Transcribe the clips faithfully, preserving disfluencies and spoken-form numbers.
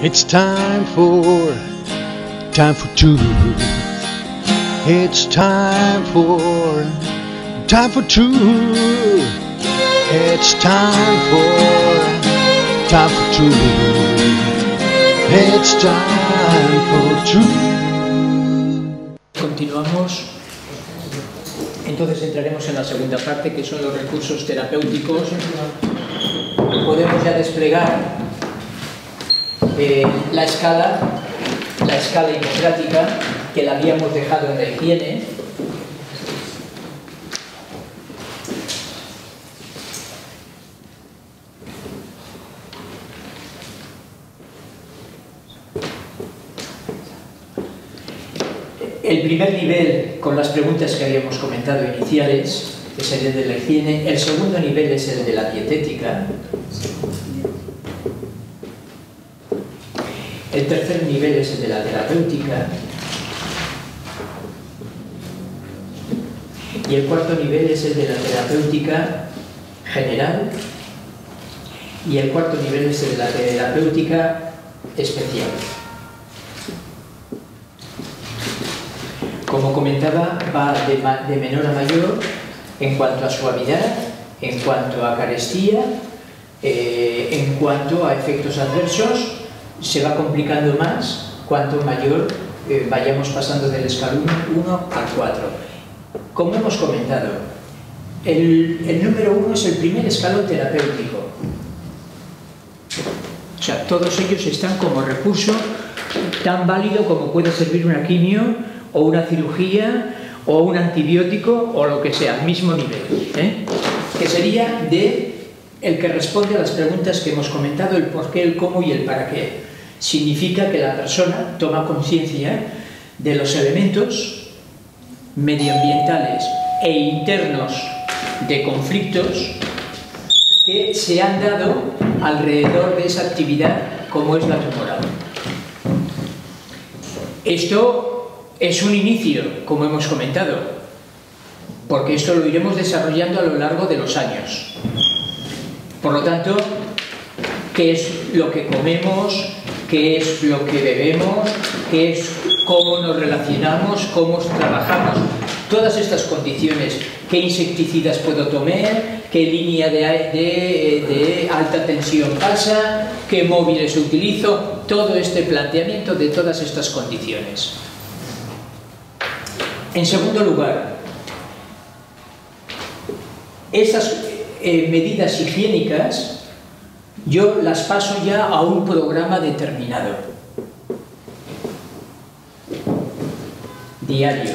It's time for, time for truth. It's time for, time for truth. It's time for, time for truth. It's time for truth. Continuamos. Entonces entraremos en la segunda parte, que son los recursos terapéuticos. Podemos ya desplegar eh, la escala, la escala hipocrática, que la habíamos dejado en la higiene. El primer nivel, con las preguntas que habíamos comentado iniciales, es el de la higiene. El segundo nivel es el de la dietética. El tercer nivel es el de la terapéutica. Y el cuarto nivel es el de la terapéutica general. Y el cuarto nivel es el de la terapéutica especial. Como comentaba, va de, ma de menor a mayor en cuanto a suavidad, en cuanto a carestía, eh, en cuanto a efectos adversos. Se va complicando más cuanto mayor eh, vayamos pasando del escalón uno al cuatro. Como hemos comentado, el, el número uno es el primer escalón terapéutico. O sea, todos ellos están como recurso tan válido como puede servir una quimio o una cirugía o un antibiótico o lo que sea, al mismo nivel, ¿eh? Que sería de el que responde a las preguntas que hemos comentado, el por qué, el cómo y el para qué. Significa que la persona toma conciencia de los elementos medioambientales e internos de conflictos que se han dado alrededor de esa actividad como es la tumoral. Esto es un inicio, como hemos comentado, porque esto lo iremos desarrollando a lo largo de los años. Por lo tanto, ¿qué es lo que comemos? ¿Qué es lo que bebemos? ¿Qué es cómo nos relacionamos? ¿Cómo trabajamos? Todas estas condiciones. ¿Qué insecticidas puedo tomar? ¿Qué línea de, de, de alta tensión pasa? ¿Qué móviles utilizo? Todo este planteamiento de todas estas condiciones. En segundo lugar, esas eh, medidas higiénicas yo las paso ya a un programa determinado, diario,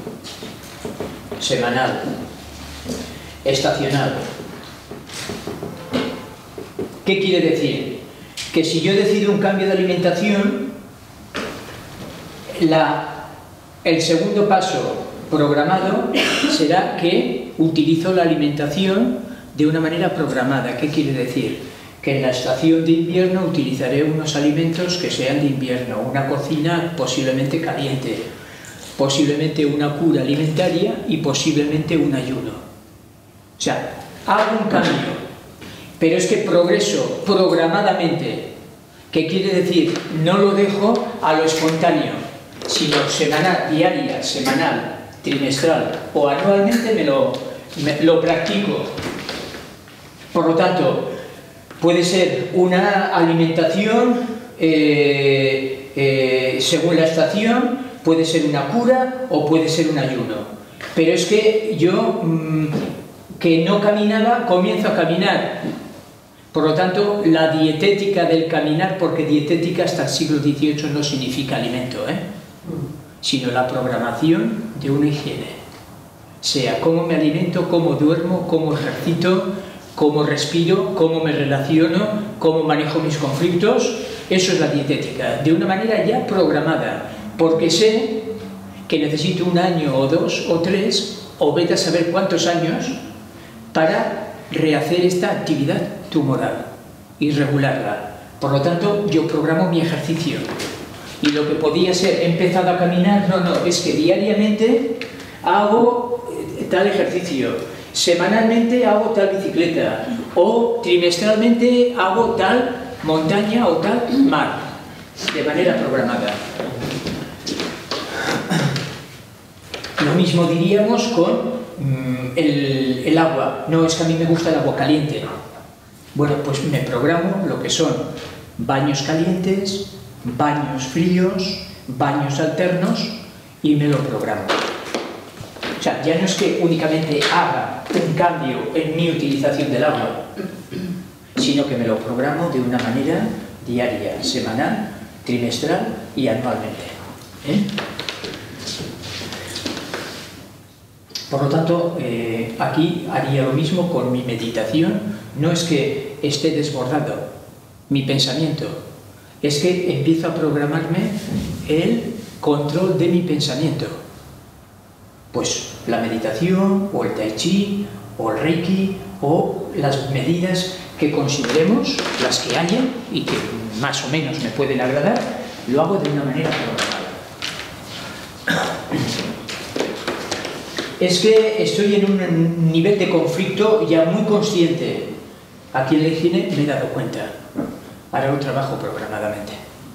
semanal, estacional. ¿Qué quiere decir? Que si yo decido un cambio de alimentación, la, el segundo paso programado será que utilizo la alimentación de una manera programada. ¿Qué quiere decir? Que en la estación de invierno utilizaré unos alimentos que sean de invierno, una cocina posiblemente caliente, posiblemente una cura alimentaria y posiblemente un ayuno. O sea, hago un cambio, pero es que progreso programadamente, que quiere decir no lo dejo a lo espontáneo, sino semanal, diaria, semanal, trimestral o anualmente me lo, me, lo practico. Por lo tanto, puede ser una alimentación eh, eh, según la estación, puede ser una cura o puede ser un ayuno. Pero es que yo, mmm, que no caminaba, comienzo a caminar. Por lo tanto, la dietética del caminar, porque dietética hasta el siglo dieciocho no significa alimento, ¿eh? Sino la programación de una higiene. Sea cómo me alimento, cómo duermo, cómo ejercito, cómo respiro, cómo me relaciono, cómo manejo mis conflictos. Eso es la dietética, de una manera ya programada, porque sé que necesito un año o dos o tres, o vete a saber cuántos años, para rehacer esta actividad tumoral y regularla. Por lo tanto, yo programo mi ejercicio. Y lo que podía ser, he empezado a caminar, no, no, es que diariamente hago tal ejercicio, semanalmente hago tal bicicleta, o trimestralmente hago tal montaña o tal mar. de manera programada. Lo mismo diríamos con mmm, el, el agua. No, es que a mí me gusta el agua caliente. Bueno, pues me programo lo que son baños calientes, baños fríos, baños alternos y me lo programo. O sea, ya no es que únicamente haga un cambio en mi utilización del agua, sino que me lo programo de una manera diaria, semanal, trimestral y anualmente. ¿Eh? Por lo tanto, eh, aquí haría lo mismo con mi meditación. No es que esté desbordado mi pensamiento, es que empiezo a programarme el control de mi pensamiento. Pues la meditación, o el tai chi, o el reiki, o las medidas que consideremos, las que haya y que más o menos me pueden agradar, lo hago de una manera programada. Es que estoy en un nivel de conflicto ya muy consciente. Aquí en la higiene me he dado cuenta. Ahora lo trabajo programadamente.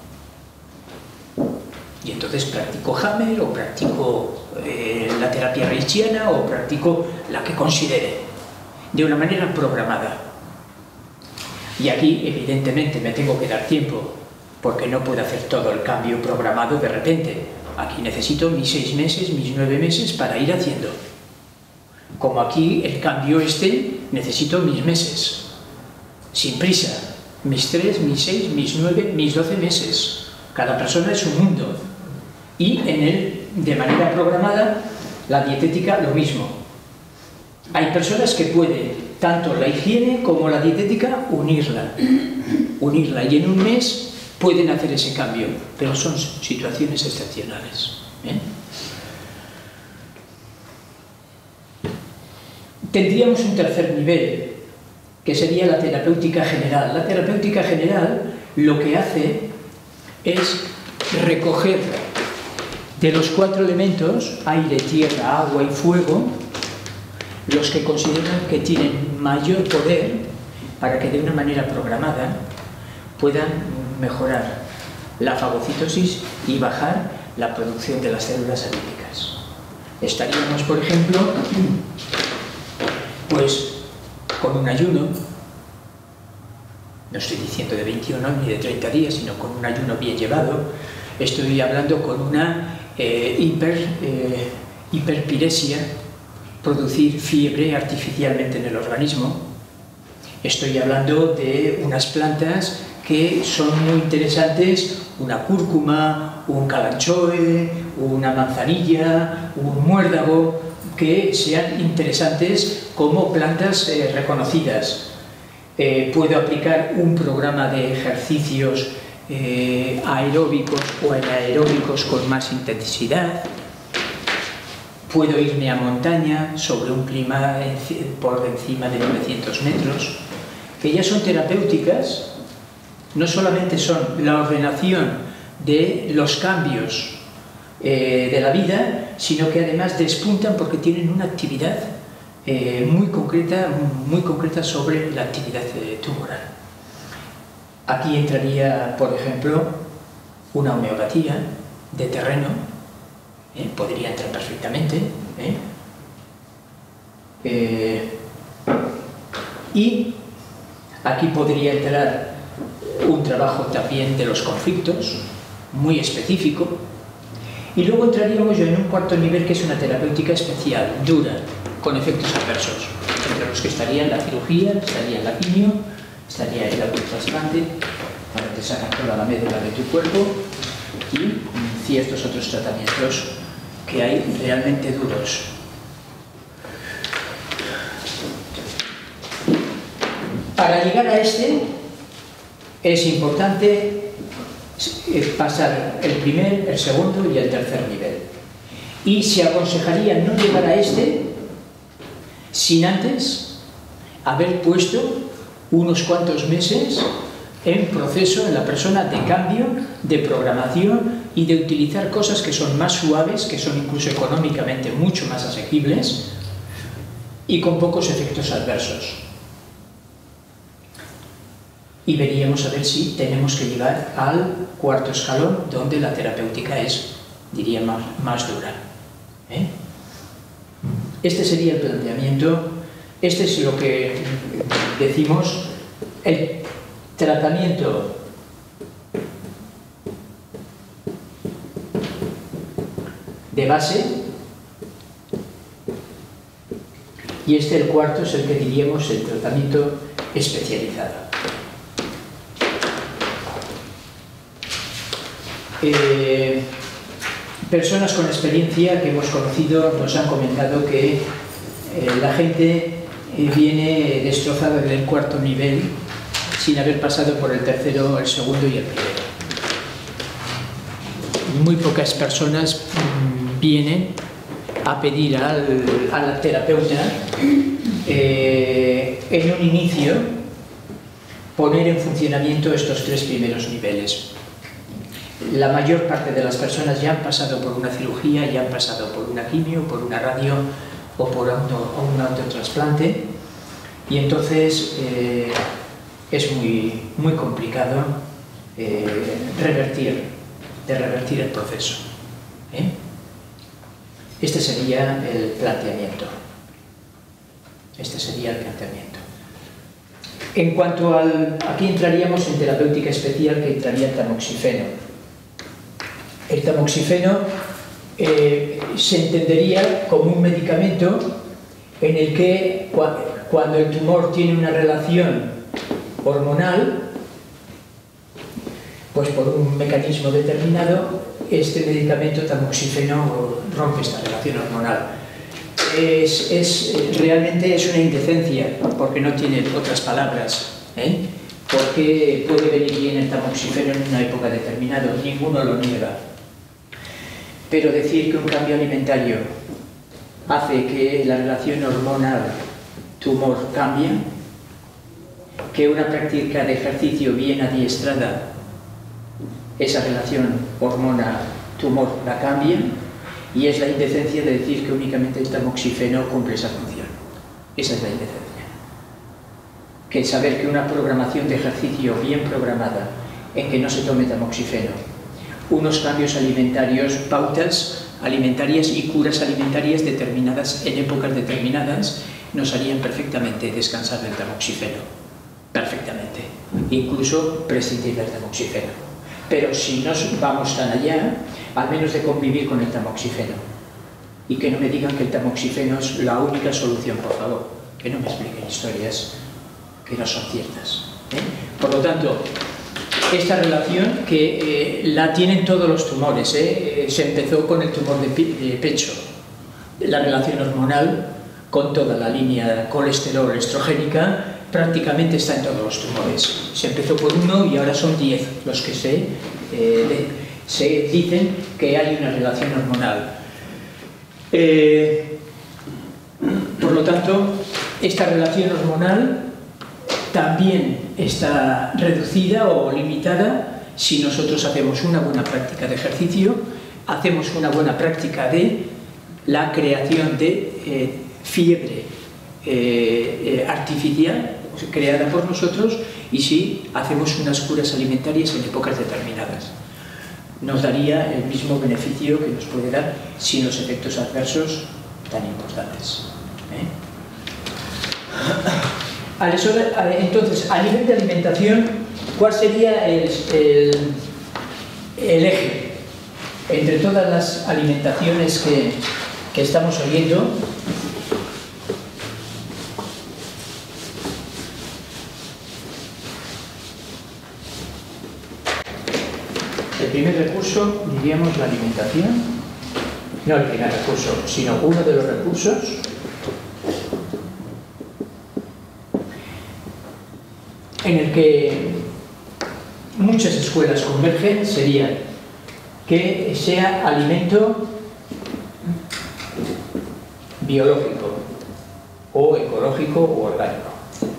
Y entonces practico Hammer, o practico eh, la terapia reichiana, o practico la que considere, de una manera programada. Y aquí, evidentemente, me tengo que dar tiempo, porque no puedo hacer todo el cambio programado de repente. Aquí necesito mis seis meses, mis nueve meses para ir haciendo. Como aquí el cambio este, necesito mis meses. Sin prisa. Mis tres, mis seis, mis nueve, mis doce meses. Cada persona es un mundo. Y en él, de manera programada, la dietética lo mismo. Hay personas que pueden, tanto la higiene como la dietética, unirla. Unirla. Y en un mes pueden hacer ese cambio, pero son situaciones excepcionales. ¿eh? Tendríamos un tercer nivel, que sería la terapéutica general. La terapéutica general lo que hace es recoger de los cuatro elementos, aire, tierra, agua y fuego, los que consideran que tienen mayor poder para que de una manera programada puedan mejorar la fagocitosis y bajar la producción de las células anímicas. Estaríamos, por ejemplo, pues con un ayuno, no estoy diciendo de veintiuno ni de treinta días, sino con un ayuno bien llevado. Estoy hablando con una eh, hiper, eh, hiperpiresia, producir fiebre artificialmente en el organismo. Estoy hablando de unas plantas que son muy interesantes, una cúrcuma, un calanchoe, una manzanilla, un muérdago, que sean interesantes como plantas eh, reconocidas. Eh, puedo aplicar un programa de ejercicios eh, aeróbicos o anaeróbicos con más intensidad. Puedo irme a montaña sobre un clima por encima de novecientos metros, que ya son terapéuticas. No solamente son la ordenación de los cambios eh, de la vida, sino que además despuntan porque tienen una actividad eh, muy concreta, muy concreta sobre la actividad eh, tumoral. Aquí entraría, por ejemplo, una homeopatía de terreno, eh, podría entrar perfectamente, ¿eh? Eh, y aquí podría entrar un trabajo también de los conflictos, muy específico, y luego entraríamos yo en un cuarto nivel, que es una terapéutica especial, dura, con efectos adversos, entre los que estarían la cirugía, estaría la quimio, estaría el autotrasplante, para que te sacan toda la médula de tu cuerpo, y ciertos otros tratamientos que hay realmente duros. Para llegar a este, es importante pasar el primer, el segundo y el tercer nivel. Y se aconsejaría no llegar a este sin antes haber puesto unos cuantos meses en proceso en la persona de cambio, de programación y de utilizar cosas que son más suaves, que son incluso económicamente mucho más asequibles y con pocos efectos adversos. y veríamos a ver si tenemos que llegar al cuarto escalón, donde la terapéutica es, diría, más, más dura. ¿Eh? Este sería el planteamiento, este es lo que decimos, el tratamiento de base, y este, el cuarto, es el que diríamos el tratamiento especializado. Eh, personas con experiencia que hemos conocido nos han comentado que eh, la gente eh, viene destrozada del cuarto nivel sin haber pasado por el tercero, el segundo y el primero. Muy pocas personas mmm, vienen a pedir al, al terapeuta eh, en un inicio poner en funcionamiento estos tres primeros niveles. La mayor parte de las personas ya han pasado por una cirugía, ya han pasado por una quimio, por una radio o por auto, o un autotrasplante, y entonces eh, es muy, muy complicado eh, revertir, de revertir el proceso. ¿eh? Este sería el planteamiento. Este sería el planteamiento. En cuanto al... Aquí entraríamos en terapéutica especial, que entraría el tamoxifeno. El tamoxifeno eh, se entendería como un medicamento en el que cuando el tumor tiene una relación hormonal, pues por un mecanismo determinado, este medicamento tamoxifeno rompe esta relación hormonal. Es, es, realmente es una indecencia, porque no tiene otras palabras, ¿eh? Porque puede venir bien el tamoxifeno en una época determinada, ninguno lo niega. Pero decir que un cambio alimentario hace que la relación hormonal-tumor cambie, que una práctica de ejercicio bien adiestrada, esa relación hormona-tumor la cambia, y es la indecencia de decir que únicamente el tamoxifeno cumple esa función. Esa es la indecencia. Que saber que una programación de ejercicio bien programada, en que no se tome tamoxifeno, unos cambios alimentarios, pautas alimentarias y curas alimentarias determinadas en épocas determinadas, nos harían perfectamente descansar del tamoxifeno. Perfectamente. Incluso prescindir del tamoxifeno. Pero si no vamos tan allá, al menos de convivir con el tamoxifeno. Y que no me digan que el tamoxifeno es la única solución, por favor. Que no me expliquen historias que no son ciertas. ¿eh? Por lo tanto, esta relación que eh, la tienen todos los tumores, ¿eh? Se empezó con el tumor de, de pecho, la relación hormonal con toda la línea colesterol estrogénica prácticamente está en todos los tumores. Se empezó por uno y ahora son diez los que se, eh, se dicen que hay una relación hormonal. Eh, por lo tanto, esta relación hormonal también está reducida o limitada si nosotros hacemos una buena práctica de ejercicio, hacemos una buena práctica de la creación de eh, fiebre eh, eh, artificial creada por nosotros, y si hacemos unas curas alimentarias en épocas determinadas. Nos daría el mismo beneficio que nos puede dar sin los efectos adversos tan importantes. ¿eh? Entonces, a nivel de alimentación, ¿cuál sería el, el, el eje entre todas las alimentaciones que, que estamos oyendo? El primer recurso, diríamos, la alimentación, no el primer recurso, sino uno de los recursos en el que muchas escuelas convergen sería que sea alimento biológico o ecológico o orgánico.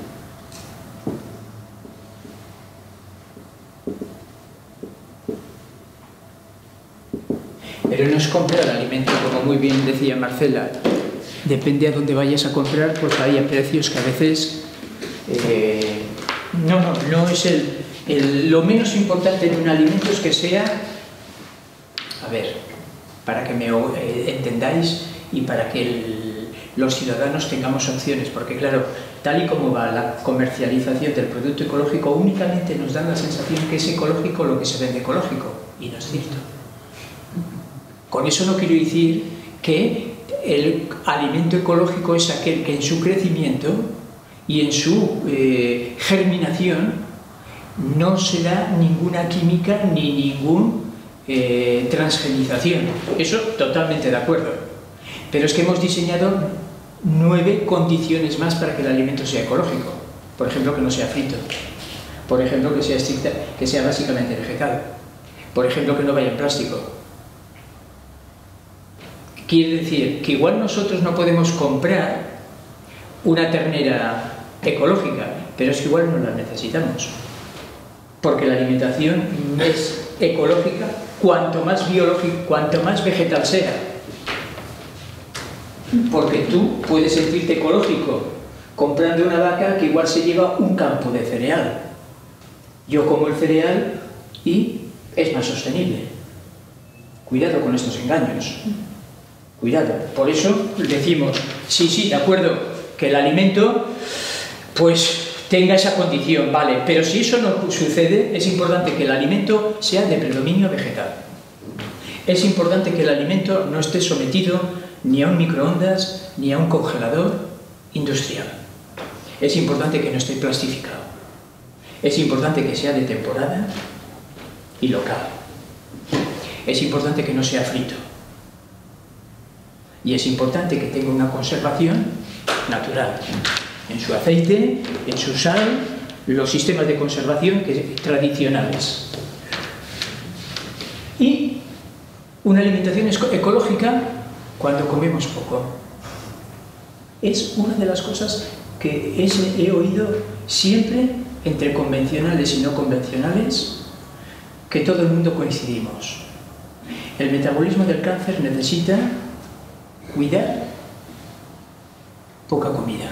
Pero no es comprar alimento, como muy bien decía Marcela. Depende a dónde vayas a comprar, pues hay precios que a veces... Eh, no, no, no es el, el... Lo menos importante en un alimento es que sea... A ver, para que me eh, entendáis y para que el, los ciudadanos tengamos opciones, porque claro, tal y como va la comercialización del producto ecológico, únicamente nos dan la sensación que es ecológico lo que se vende ecológico, y no es cierto. Con eso no quiero decir que el alimento ecológico es aquel que en su crecimiento y en su eh, germinación no se da ninguna química ni ningún eh, transgenización. Eso totalmente de acuerdo. Pero es que hemos diseñado nueve condiciones más para que el alimento sea ecológico. Por ejemplo, que no sea frito. Por ejemplo, que sea estricta, que sea básicamente vegetal. Por ejemplo, que no vaya en plástico. Quiere decir que igual nosotros no podemos comprar una ternera ecológica, pero es que igual no la necesitamos. Porque la alimentación es ecológica cuanto más biológica, cuanto más vegetal sea. Porque tú puedes sentirte ecológico comprando una vaca que igual se lleva un campo de cereal. Yo como el cereal y es más sostenible. Cuidado con estos engaños. Cuidado. Por eso decimos, sí, sí, de acuerdo, que el alimento pues tenga esa condición, vale, pero si eso no sucede, es importante que el alimento sea de predominio vegetal. Es importante que el alimento no esté sometido ni a un microondas ni a un congelador industrial. Es importante que no esté plastificado. Es importante que sea de temporada y local. Es importante que no sea frito. Y es importante que tenga una conservación natural. En su aceite, en su sal, los sistemas de conservación que, tradicionales. Y una alimentación ecológica cuando comemos poco. Es una de las cosas que es, he oído siempre entre convencionales y no convencionales, que todo el mundo coincidimos. El metabolismo del cáncer necesita cuidar poca comida.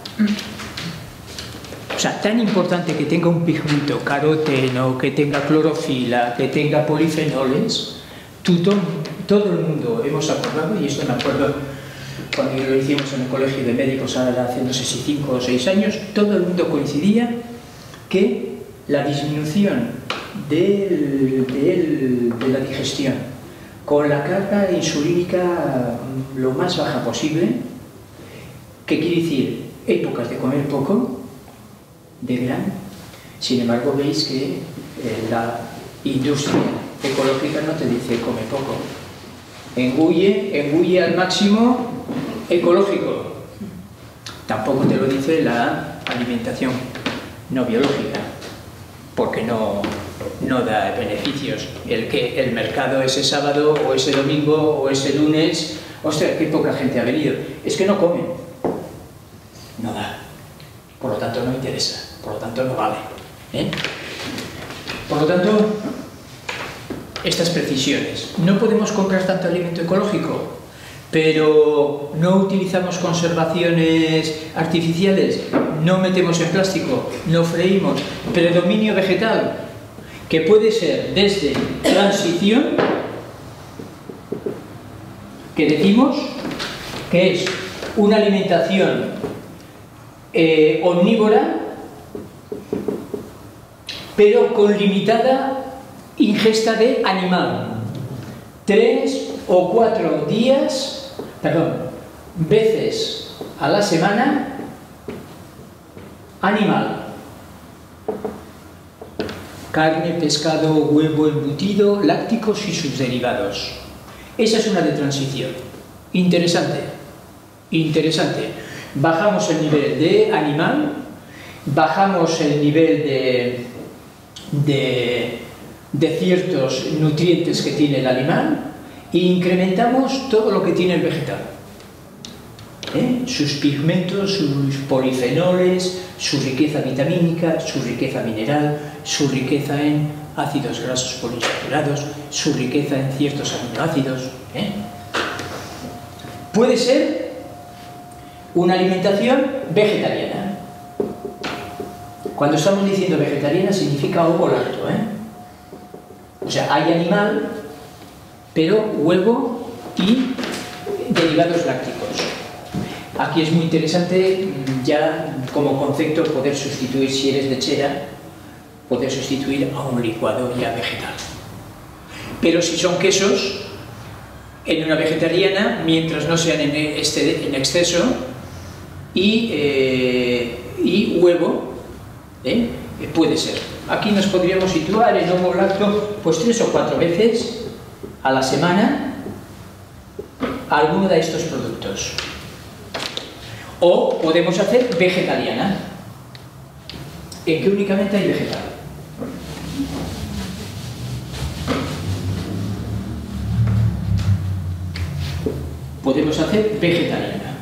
O sea, tan importante que tenga un pigmento caroteno, que tenga clorofila, que tenga polifenoles, todo, todo el mundo hemos acordado, y esto me acuerdo cuando lo hicimos en el colegio de médicos hace no sé si cinco o seis años, todo el mundo coincidía que la disminución del, del, de la digestión con la carga insulínica lo más baja posible, que quiere decir épocas de comer poco, de gran. Sin embargo, veis que eh, la industria ecológica no te dice come poco. Engulle, engulle al máximo ecológico. Tampoco te lo dice la alimentación no biológica, porque no, no da beneficios. El que el mercado ese sábado o ese domingo o ese lunes, ostras, qué poca gente ha venido. Es que no comen. No da. Por lo tanto no interesa. Por lo tanto no vale. ¿Eh? Por lo tanto, estas precisiones. No podemos comprar tanto alimento ecológico, pero no utilizamos conservaciones artificiales, no metemos en plástico, no freímos. Predominio vegetal, que puede ser desde transición, que decimos que es una alimentación eh, omnívora, pero con limitada ingesta de animal. Tres o cuatro días, perdón, veces a la semana, animal. Carne, pescado, huevo, embutido, lácticos y sus derivados. Esa es una de transición. Interesante. Interesante. Bajamos el nivel de animal, bajamos el nivel de, de, de ciertos nutrientes que tiene el animal e incrementamos todo lo que tiene el vegetal. ¿Eh? Sus pigmentos, sus polifenoles, su riqueza vitamínica, su riqueza mineral, su riqueza en ácidos grasos poliinsaturados, su riqueza en ciertos aminoácidos. ¿Eh? Puede ser una alimentación vegetariana. Cuando estamos diciendo vegetariana significa ovo lacto, ¿eh? O sea, hay animal, pero huevo y derivados lácticos. Aquí es muy interesante ya como concepto poder sustituir, si eres lechera, poder sustituir a un licuado ya vegetal. Pero si son quesos, en una vegetariana, mientras no sean en, este, en exceso, y, eh, y huevo, ¿eh? puede ser. Aquí nos podríamos situar en ovo lacto pues tres o cuatro veces a la semana alguno de estos productos. O podemos hacer vegetariana, en que únicamente hay vegetal. Podemos hacer vegetariana.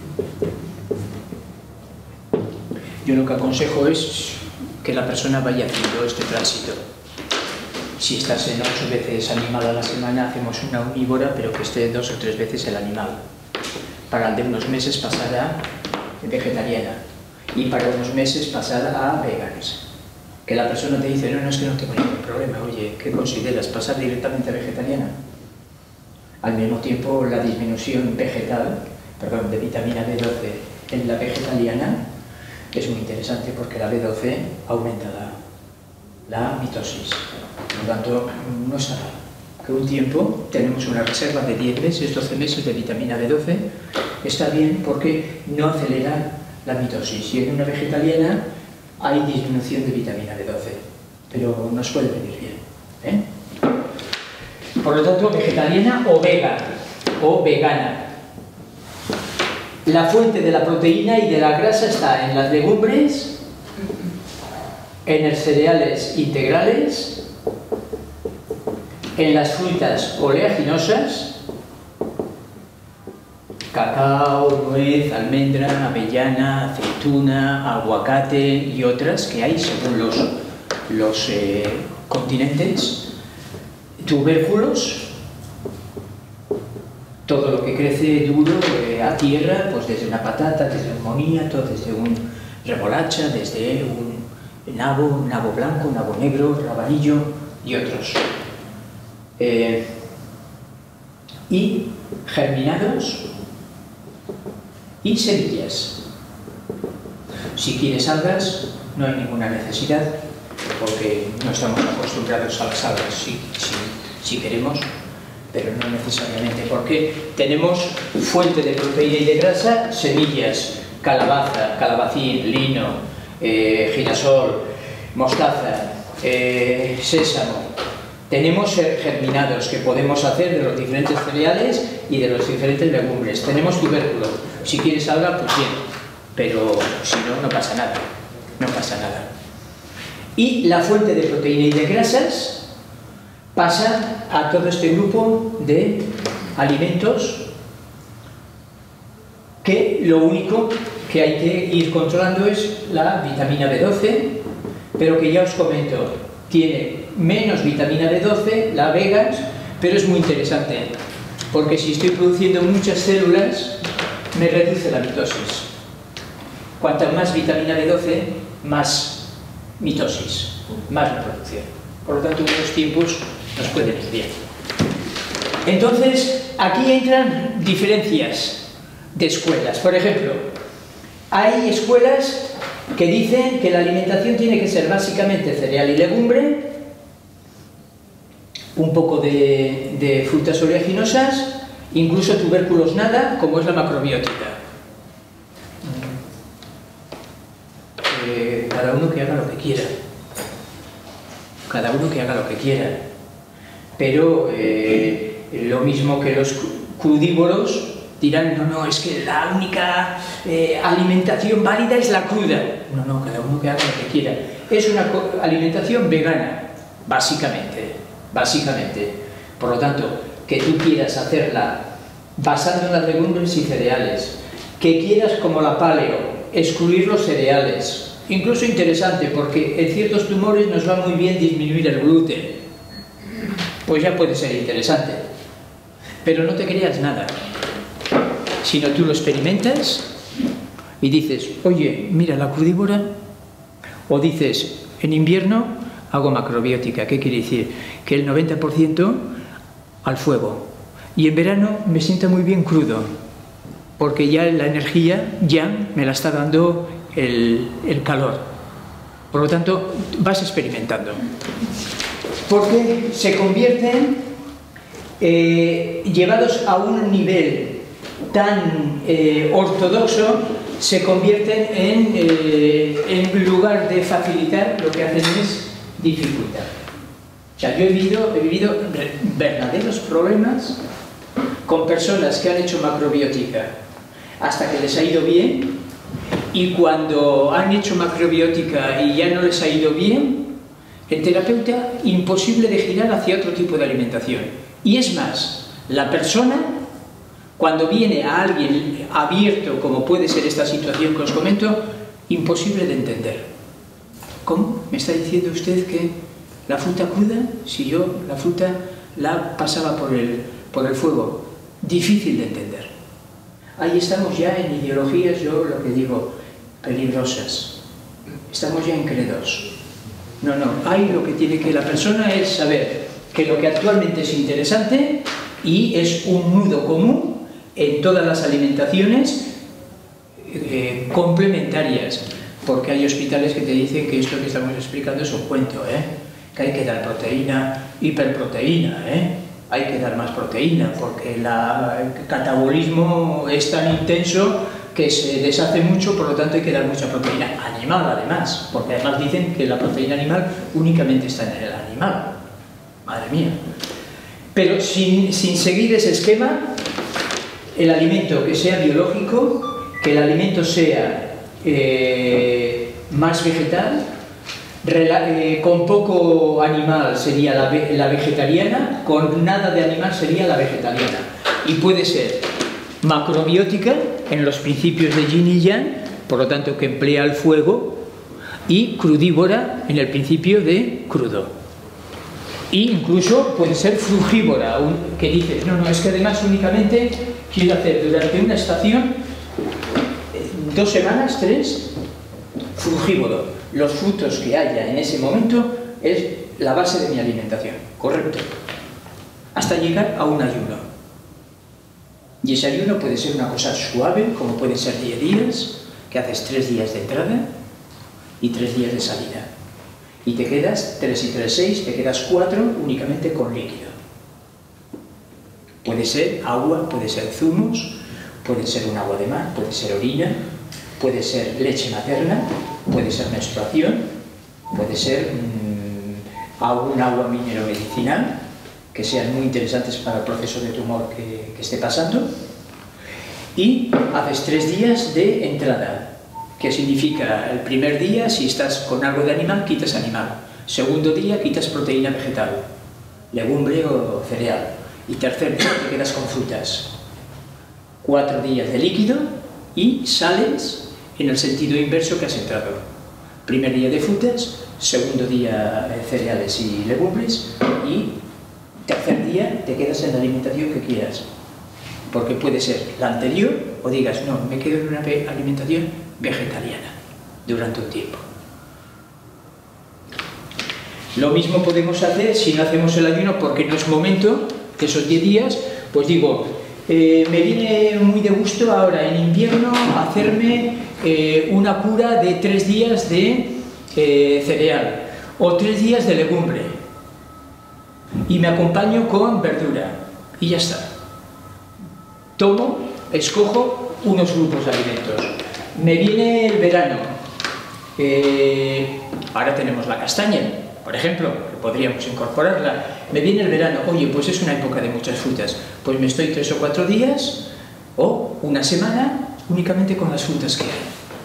Yo lo que aconsejo es que la persona vaya haciendo este tránsito. Si estás en ocho veces animal a la semana, hacemos una omnívora, pero que esté dos o tres veces el animal. Para el de unos meses pasar a vegetariana y para unos meses pasar a veganas. Que la persona te dice, no, no, es que no tengo ningún problema. Oye, ¿qué consideras? ¿Pasar directamente a vegetariana? Al mismo tiempo, la disminución vegetal, perdón, de vitamina B doce en la vegetariana es muy interesante porque la B doce aumenta la, la mitosis. Por lo tanto, no está mal. Que un tiempo tenemos una reserva de diez meses, doce meses de vitamina B doce, está bien porque no acelera la mitosis. Y en una vegetariana hay disminución de vitamina B doce, pero nos puede venir bien, ¿eh? Por lo tanto, vegetariana o vega, o vegana. La fuente de la proteína y de la grasa está en las legumbres, en los cereales integrales, en las frutas oleaginosas, cacao, nuez, almendra, avellana, aceituna, aguacate y otras que hay según los, los eh, continentes, tubérculos, todo lo que crece duro eh, a tierra, pues desde una patata, desde un moniato, desde un remolacha, desde un nabo, un nabo blanco, un nabo negro, rabanillo y otros. Eh, y germinados y semillas. Si quieres algas, no hay ninguna necesidad, porque no estamos acostumbrados a las algas, si, si, si queremos, pero no necesariamente, porque tenemos fuente de proteína y de grasa, semillas, calabaza, calabacín, lino, eh, girasol, mostaza, eh, sésamo. Tenemos germinados que podemos hacer de los diferentes cereales y de los diferentes legumbres. Tenemos tubérculo. Si quieres alga, pues bien, pero si no, no pasa nada. No pasa nada. Y la fuente de proteína y de grasas pasa a todo este grupo de alimentos que lo único que hay que ir controlando es la vitamina B doce, pero que ya os comento, tiene menos vitamina B doce, la vegas, pero es muy interesante, porque si estoy produciendo muchas células, me reduce la mitosis. Cuanta más vitamina B doce, más mitosis, más reproducción. Por lo tanto, en unos tiempos nos puede ir bien. Entonces, aquí entran diferencias de escuelas. Por ejemplo, hay escuelas que dicen que la alimentación tiene que ser básicamente cereal y legumbre, un poco de, de frutas oleaginosas, incluso tubérculos nada, como es la macrobiótica. Eh, cada uno que haga lo que quiera. Cada uno que haga lo que quiera. Pero eh, lo mismo que los crudívoros dirán, no, no, es que la única eh, alimentación válida es la cruda. No, no, cada uno que haga lo que quiera. Es una alimentación vegana, básicamente. Básicamente. Por lo tanto, que tú quieras hacerla basando en las legumbres y cereales, que quieras como la paleo, excluir los cereales, incluso interesante, porque en ciertos tumores nos va muy bien disminuir el gluten, pues ya puede ser interesante. Pero no te creas nada, sino tú lo experimentas y dices, oye, mira, la crudívora O dices, en invierno hago macrobiótica. ¿Qué quiere decir? Que el noventa por ciento al fuego. Y en verano me sienta muy bien crudo, porque ya la energía ya me la está dando el, el calor. Por lo tanto, vas experimentando. Porque se convierten, eh, llevados a un nivel tan eh, ortodoxo, se convierten en, eh, en lugar de facilitar, lo que hacen es dificultar. O sea, yo he vivido, he vivido verdaderos problemas con personas que han hecho macrobiótica hasta que les ha ido bien, y cuando han hecho macrobiótica y ya no les ha ido bien, el terapeuta imposible de girar hacia otro tipo de alimentación. Y es más, la persona, cuando viene a alguien abierto, como puede ser esta situación que os comento, imposible de entender. ¿Cómo? ¿Me está diciendo usted que la fruta cruda, si yo la fruta la pasaba por el, por el fuego? Difícil de entender. Ahí estamos ya en ideologías, yo lo que digo, peligrosas. Estamos ya en credos. No, no, hay lo que tiene que la persona es saber que lo que actualmente es interesante y es un nudo común en todas las alimentaciones eh, complementarias, porque hay hospitales que te dicen que esto que estamos explicando es un cuento, ¿eh? Que hay que dar proteína, hiperproteína, ¿eh? Hay que dar más proteína porque la, el catabolismo es tan intenso que se deshace mucho, por lo tanto hay que dar mucha proteína animal además, porque además dicen que la proteína animal únicamente está en el animal. Madre mía. Pero sin, sin seguir ese esquema, el alimento que sea biológico, que el alimento sea eh, más vegetal, Rela, eh, con poco animal sería la, ve, la vegetariana, con nada de animal sería la vegetariana. Y puede ser macrobiótica en los principios de yin y yang, por lo tanto que emplea el fuego, y crudívora en el principio de crudo. E incluso puede ser frugívora, un, que dices, no, no, es que además únicamente quiero hacer durante una estación, dos semanas, tres, frugívoro. Los frutos que haya en ese momento es la base de mi alimentación, correcto, hasta llegar a un ayuno. Y ese ayuno puede ser una cosa suave, como pueden ser diez días, que haces tres días de entrada y tres días de salida. Y te quedas tres y tres, seis, te quedas cuatro únicamente con líquido. Puede ser agua, puede ser zumos, puede ser un agua de mar, puede ser orina, puede ser leche materna, puede ser menstruación, puede ser mmm, algún agua mineromedicinal, que sean muy interesantes para el proceso de tumor que, que esté pasando. Y haces tres días de entrada, que significa el primer día, si estás con algo de animal, quitas animal. Segundo día, quitas proteína vegetal, legumbre o cereal. Y tercer día, te quedas con frutas. Cuatro días de líquido y sales en el sentido inverso que has entrado. Primer día de frutas, segundo día eh, cereales y legumbres, y tercer día te quedas en la alimentación que quieras. Porque puede ser la anterior o digas, no, me quedo en una alimentación vegetariana durante un tiempo. Lo mismo podemos hacer si no hacemos el ayuno porque no es momento, esos diez días, pues digo, eh, me viene muy de gusto ahora en invierno hacerme eh, una cura de tres días de eh, cereal o tres días de legumbre y me acompaño con verdura y ya está. Tomo, escojo unos grupos de alimentos. Me viene el verano, eh, ahora tenemos la castaña, por ejemplo, que podríamos incorporarla. Me viene el verano, oye, pues es una época de muchas frutas, pues me estoy tres o cuatro días o una semana únicamente con las frutas que hay.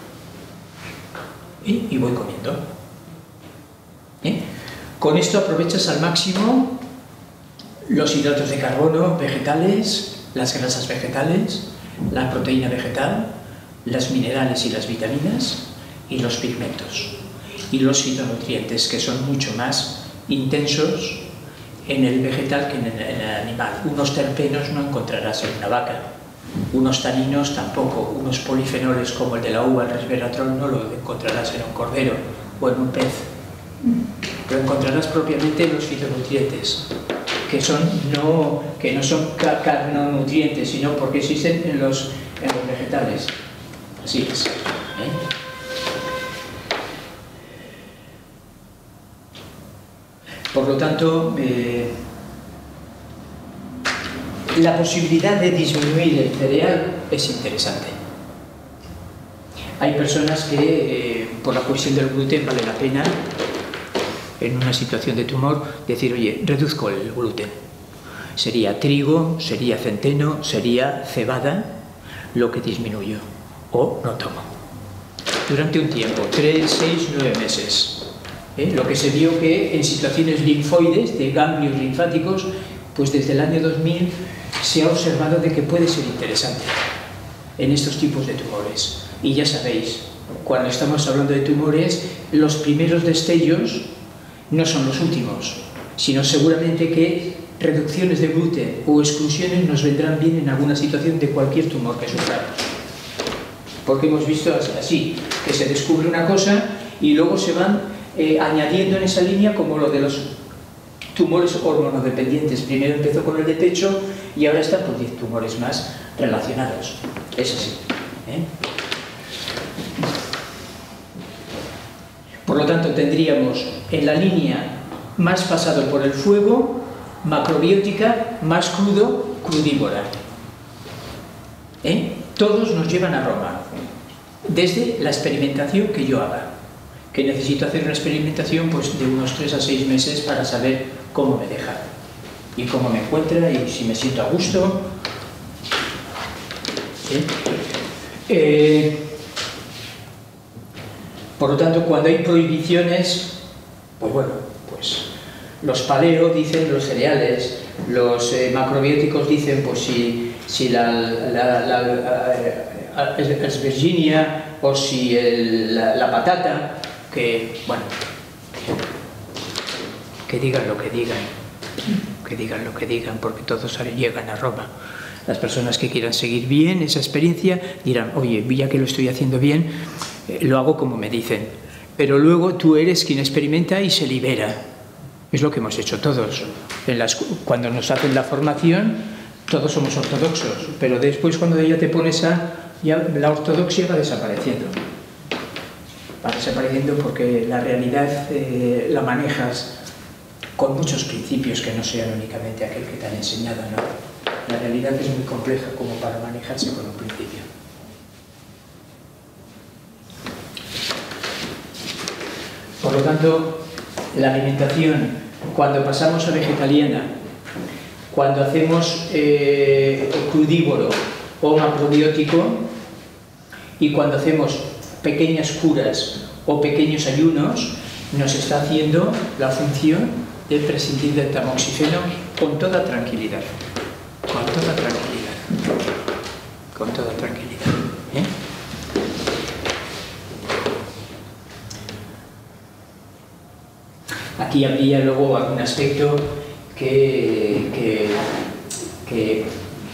Y, y voy comiendo. ¿Eh? Con esto aprovechas al máximo los hidratos de carbono vegetales, las grasas vegetales, la proteína vegetal, las minerales y las vitaminas y los pigmentos y los fitonutrientes, que son mucho más intensos en el vegetal que en el, en el animal. Unos terpenos no encontrarás en una vaca, unos taninos tampoco, unos polifenoles como el de la uva, el resveratrol, no lo encontrarás en un cordero, o en un pez. Pero encontrarás propiamente los fitonutrientes, que, son no, que no son carnonutrientes, sino porque existen en los, en los vegetales. Así es. ¿eh? Por lo tanto, eh, la posibilidad de disminuir el cereal es interesante. Hay personas que, eh, por la cuestión del gluten, vale la pena, en una situación de tumor, decir, oye, reduzco el gluten. Sería trigo, sería centeno, sería cebada, lo que disminuyo, o no tomo. Durante un tiempo, tres, seis, nueve meses. ¿Eh? Lo que se vio que en situaciones linfoides, de ganglios linfáticos, pues desde el año dos mil se ha observado de que puede ser interesante en estos tipos de tumores. Y ya sabéis, cuando estamos hablando de tumores, los primeros destellos no son los últimos, sino seguramente que reducciones de gluten o exclusiones nos vendrán bien en alguna situación de cualquier tumor que suframos. Porque hemos visto así, que se descubre una cosa y luego se van eh, añadiendo en esa línea, como lo de los tumores hormonodependientes. Primero empezó con el de pecho y ahora están por diez tumores más relacionados. Es así. ¿eh? Por lo tanto, tendríamos en la línea más pasado por el fuego, macrobiótica, más crudo, crudívora. ¿Eh? Todos nos llevan a Roma, desde la experimentación que yo haga, que necesito hacer una experimentación pues, de unos tres a seis meses para saber cómo me deja, y cómo me encuentra, y si me siento a gusto. ¿Sí? Eh, por lo tanto, cuando hay prohibiciones, pues bueno, pues los paleo dicen los cereales, los eh, macrobióticos dicen pues si, si la, la, la, la es Virginia o si el, la, la patata, que bueno, que digan lo que digan, que digan lo que digan, porque todos llegan a Roma. Las personas que quieran seguir bien esa experiencia dirán, oye, ya que lo estoy haciendo bien, eh, lo hago como me dicen. Pero luego tú eres quien experimenta y se libera. Es lo que hemos hecho todos. En las, cuando nos hacen la formación, todos somos ortodoxos, pero después cuando ya te pones a... ya la ortodoxia va desapareciendo. Va desapareciendo porque la realidad eh, la manejas con muchos principios que no sean únicamente aquel que te han enseñado, ¿no? La realidad es muy compleja como para manejarse con un principio. Por lo tanto, la alimentación, cuando pasamos a vegetariana, cuando hacemos eh, crudívoro o macrobiótico, y cuando hacemos pequeñas curas o pequeños ayunos, nos está haciendo la función de prescindir del tamoxifeno con toda tranquilidad. Con toda tranquilidad. Con toda tranquilidad. ¿eh? Aquí habría luego algún aspecto que, que, que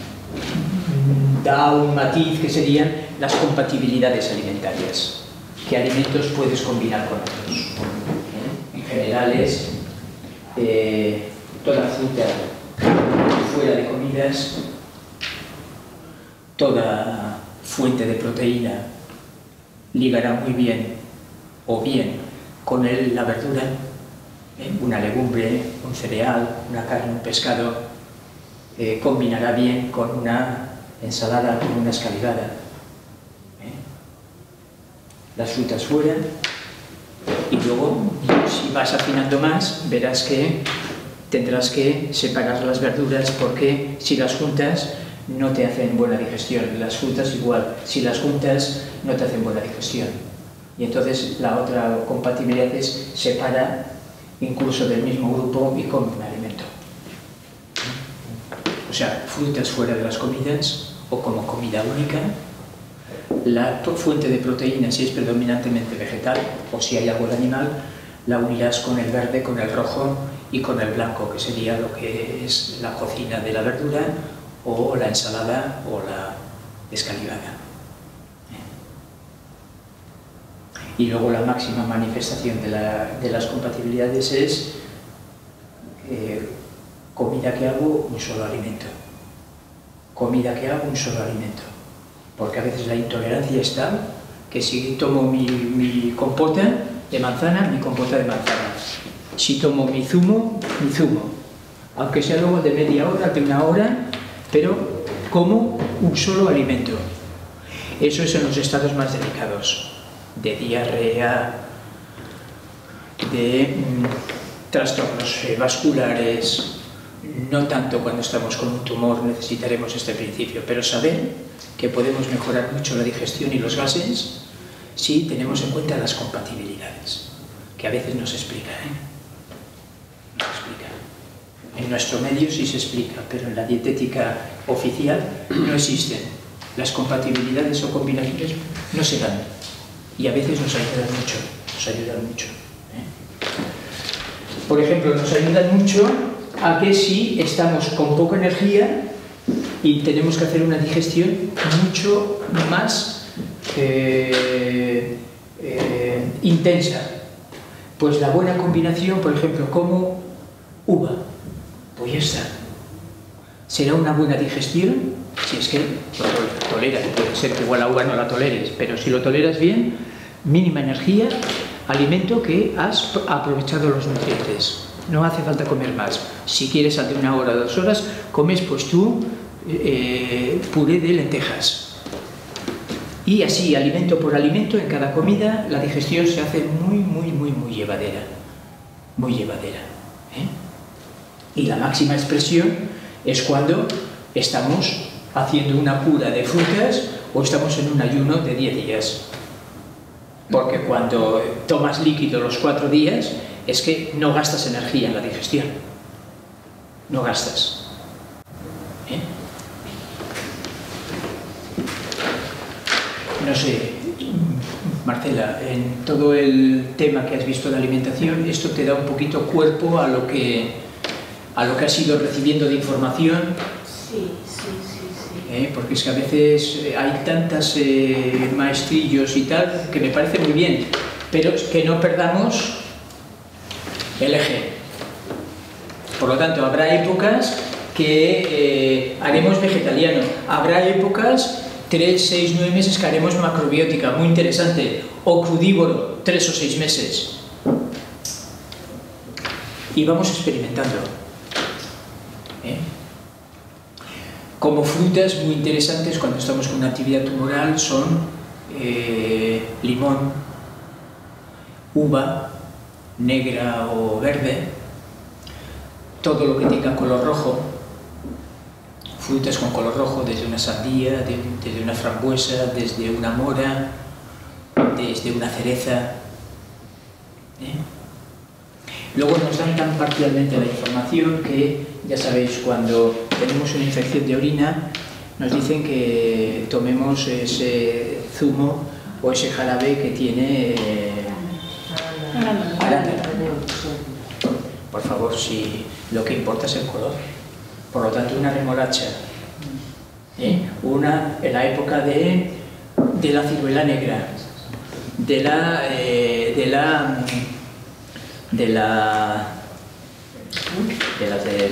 da un matiz, que serían las compatibilidades alimentarias. ¿Qué alimentos puedes combinar con otros? ¿Eh? En general es eh, toda fruta fuera de comidas, toda fuente de proteína ligará muy bien o bien con el, la verdura, ¿eh? Una legumbre, un cereal, una carne, un pescado, eh, combinará bien con una ensalada, con una escalivada. ¿eh? Las frutas fuera, y luego, si vas afinando más, verás que tendrás que separar las verduras, porque si las juntas no te hacen buena digestión. Las frutas igual, si las juntas no te hacen buena digestión. Y entonces la otra compatibilidad es separa incluso del mismo grupo y come un alimento. O sea, frutas fuera de las comidas o como comida única. La fuente de proteína, si es predominantemente vegetal o si hay algo de animal, la unirás con el verde, con el rojo y con el blanco, que sería lo que es la cocina de la verdura o la ensalada o la escalivada. Y luego la máxima manifestación de, la, de las compatibilidades es eh, comida que hago, un solo alimento. Comida que hago, un solo alimento. Porque a veces la intolerancia está que si tomo mi, mi compota de manzana, mi compota de manzana. Si tomo mi zumo, mi zumo. Aunque sea luego de media hora, de una hora, pero como un solo alimento. Eso es en los estados más delicados, de diarrea, de mmm, trastornos eh, vasculares. No tanto cuando estamos con un tumor necesitaremos este principio, pero saber que podemos mejorar mucho la digestión y los gases si tenemos en cuenta las compatibilidades, que a veces no se explica, ¿eh? No se explica. En nuestro medio sí se explica, pero en la dietética oficial no existen. Las compatibilidades o combinaciones no se dan y a veces nos ayudan mucho, nos ayudan mucho. ¿eh? Por ejemplo, nos ayudan mucho a que si estamos con poca energía y tenemos que hacer una digestión mucho más eh, eh, intensa, pues la buena combinación, por ejemplo, como uva, pues ya está. Será una buena digestión si es que lo toleras. Puede ser que igual la uva no la toleres, pero si lo toleras bien, mínima energía, alimento que has aprovechado los nutrientes. No hace falta comer más. Si quieres hacer una hora o dos horas, comes pues tú eh, puré de lentejas. Y así, alimento por alimento, en cada comida, la digestión se hace muy, muy, muy, muy llevadera. Muy llevadera. ¿eh? Y la máxima expresión es cuando estamos haciendo una cura de frutas o estamos en un ayuno de diez días. Porque cuando tomas líquido los cuatro días, es que no gastas energía en la digestión. No gastas. ¿Eh? No sé, Marcela, en todo el tema que has visto de alimentación, esto te da un poquito cuerpo a lo que, a lo que has ido recibiendo de información. Sí, sí, sí, sí. ¿Eh? Porque es que a veces hay tantas eh, maestrillos y tal que me parece muy bien, pero que no perdamos el eje. Por lo tanto, habrá épocas que eh, haremos vegetariano, habrá épocas, tres, seis, nueve meses que haremos macrobiótica, muy interesante, o crudívoro, tres o seis meses. Y vamos experimentando. ¿Eh? Como frutas muy interesantes cuando estamos con una actividad tumoral son eh, limón, uva, negra o verde, todo lo que tenga color rojo, frutas con color rojo, desde una sandía, de, desde una frambuesa, desde una mora, desde una cereza. ¿Eh? Luego nos dan tan parcialmente la información que, ya sabéis, cuando tenemos una infección de orina, nos dicen que tomemos ese zumo o ese jarabe que tiene eh, arándano. Por favor, si lo que importa es el color. Por lo tanto, una remolacha, ¿eh? una en la época de, de la ciruela negra, de la, eh, de la, de la, de las de,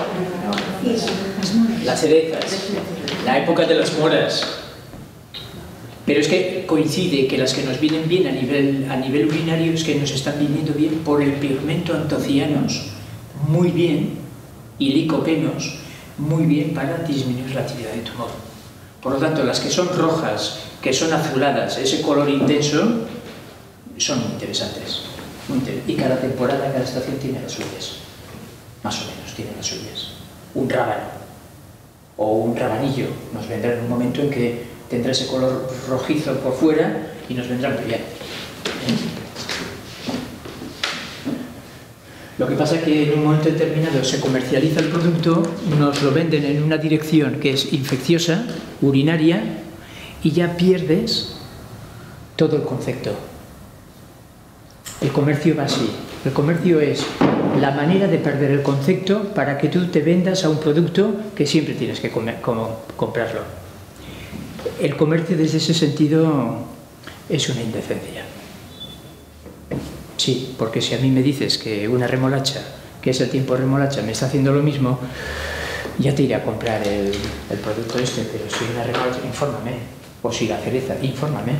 las cerezas, la época de las moras. Pero es que coincide que las que nos vienen bien a nivel, a nivel urinario es que nos están viniendo bien por el pigmento antocianos, muy bien, y licopenos, muy bien para disminuir la actividad de tumor. Por lo tanto, las que son rojas, que son azuladas, ese color intenso, son muy interesantes. Muy inter- y cada temporada, cada estación tiene las suyas. Más o menos tiene las suyas. Un rábano o un rabanillo nos vendrá en un momento en que tendrá ese color rojizo por fuera y nos vendrá muy bien. Lo que pasa es que en un momento determinado se comercializa el producto, nos lo venden en una dirección que es infecciosa, urinaria, y ya pierdes todo el concepto. El comercio va así. El comercio es la manera de perder el concepto para que tú te vendas a un producto que siempre tienes que comer, como, comprarlo. El comercio desde ese sentido es una indecencia. Sí, porque si a mí me dices que una remolacha, que es el tiempo de remolacha, me está haciendo lo mismo, ya te iré a comprar el, el producto este, pero si una remolacha, infórmame. O si la cereza, infórmame.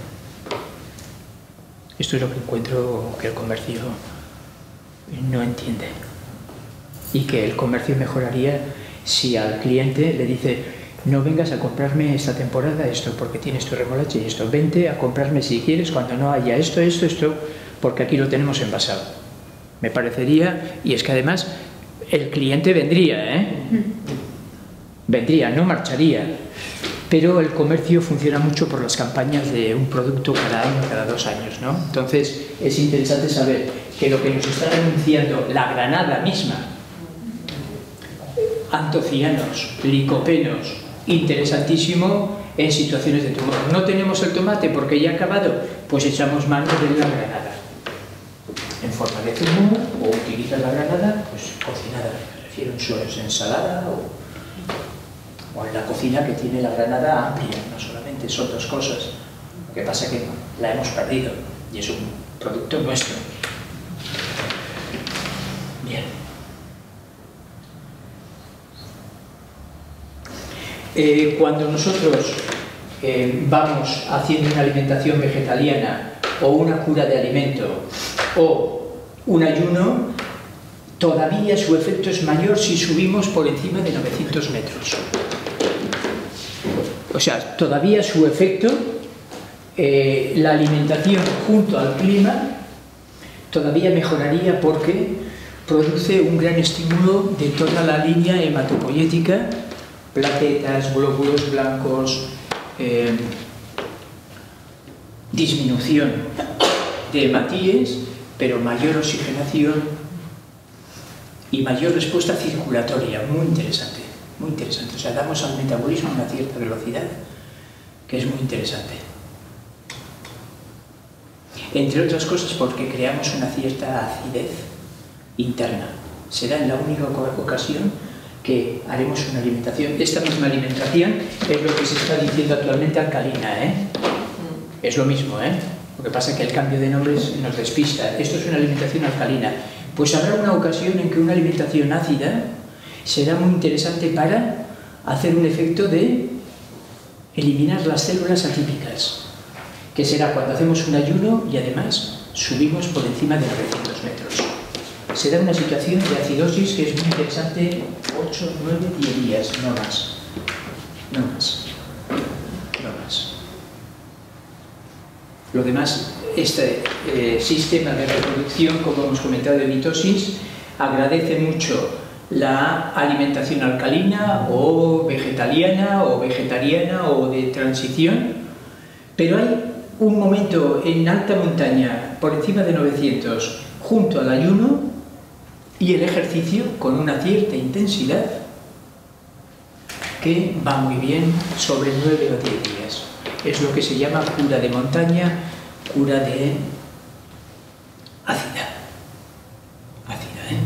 Esto es lo que encuentro que el comercio no entiende. Y que el comercio mejoraría si al cliente le dice: no vengas a comprarme esta temporada esto porque tienes tu remolacha y esto, vente a comprarme si quieres cuando no haya esto, esto, esto, porque aquí lo tenemos envasado. Me parecería, y es que además el cliente vendría, ¿eh? Vendría, no marcharía. Pero el comercio funciona mucho por las campañas de un producto cada año, cada dos años, ¿no? Entonces es interesante saber que lo que nos está anunciando la granada misma, antocianos, licopenos, interesantísimo en situaciones de tumor. No tenemos el tomate porque ya ha acabado, pues echamos mano de la granada en forma de zumo, o utilizas la granada pues cocinada, me refiero en su ensalada o, o en la cocina, que tiene la granada amplia, no solamente son dos cosas. Lo que pasa es que la hemos perdido y es un producto nuestro. Bien. Eh, cuando nosotros eh, vamos haciendo una alimentación vegetariana o una cura de alimento o un ayuno, todavía su efecto es mayor si subimos por encima de novecientos metros. O sea, todavía su efecto, eh, la alimentación junto al clima, todavía mejoraría porque produce un gran estímulo de toda la línea hematopoyética, plaquetas, glóbulos blancos, eh, disminución de hematíes, pero mayor oxigenación y mayor respuesta circulatoria, muy interesante, muy interesante. O sea, damos al metabolismo una cierta velocidad que es muy interesante. Entre otras cosas porque creamos una cierta acidez interna. Será en la única ocasión que haremos una alimentación. Esta misma alimentación es lo que se está diciendo actualmente alcalina, ¿eh? Es lo mismo, ¿eh? Lo que pasa es que el cambio de nombres nos despista. Esto es una alimentación alcalina. Pues habrá una ocasión en que una alimentación ácida será muy interesante para hacer un efecto de eliminar las células atípicas, que será cuando hacemos un ayuno y además subimos por encima de novecientos metros. Se da una situación de acidosis que es muy interesante, ocho, nueve, diez días, no más. No más. No más. Lo demás, este eh, sistema de reproducción, como hemos comentado, de mitosis, agradece mucho la alimentación alcalina o vegetariana o vegetariana o de transición, pero hay un momento en alta montaña, por encima de novecientos, junto al ayuno y el ejercicio con una cierta intensidad que va muy bien sobre nueve o diez días. Es lo que se llama cura de montaña, cura de ácida. Ácida, ¿eh?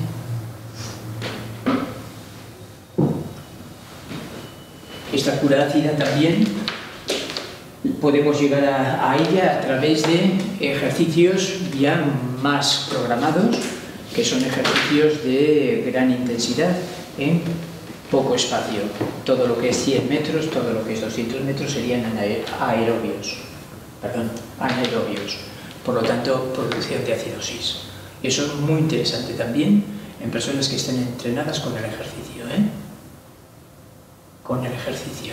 Esta cura ácida también podemos llegar a, a ella a través de ejercicios ya más programados, que son ejercicios de gran intensidad en poco espacio. Todo lo que es cien metros, todo lo que es doscientos metros serían aerobios, perdón, anaerobios. Por lo tanto, producción de acidosis. Eso es muy interesante también en personas que estén entrenadas con el ejercicio, ¿eh? Con el ejercicio.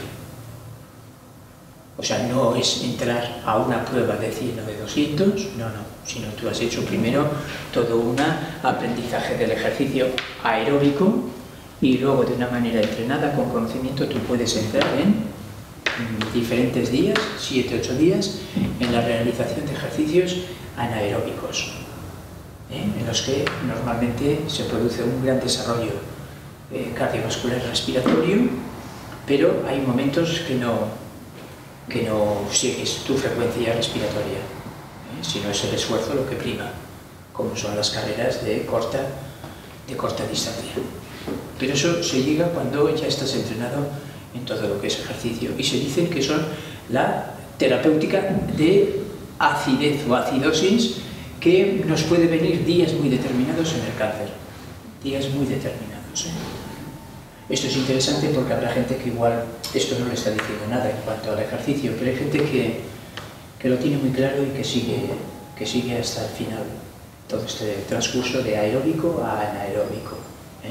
O sea, no es entrar a una prueba de cien o de doscientos, no, no, sino tú has hecho primero todo un aprendizaje del ejercicio aeróbico y luego de una manera entrenada, con conocimiento, tú puedes entrar en diferentes días, siete, ocho días, en la realización de ejercicios anaeróbicos, ¿eh? En los que normalmente se produce un gran desarrollo eh, cardiovascular respiratorio, pero hay momentos que no que no sigues tu frecuencia respiratoria, ¿eh? Sino es el esfuerzo lo que prima, como son las carreras de corta, de corta distancia. Pero eso se llega cuando ya estás entrenado en todo lo que es ejercicio, y se dicen que son la terapéutica de acidez o acidosis que nos puede venir días muy determinados en el cáncer, días muy determinados. ¿eh? Esto es interesante porque habrá gente que igual esto no le está diciendo nada en cuanto al ejercicio, pero hay gente que, que lo tiene muy claro y que sigue, que sigue hasta el final todo este transcurso de aeróbico a anaeróbico. ¿eh?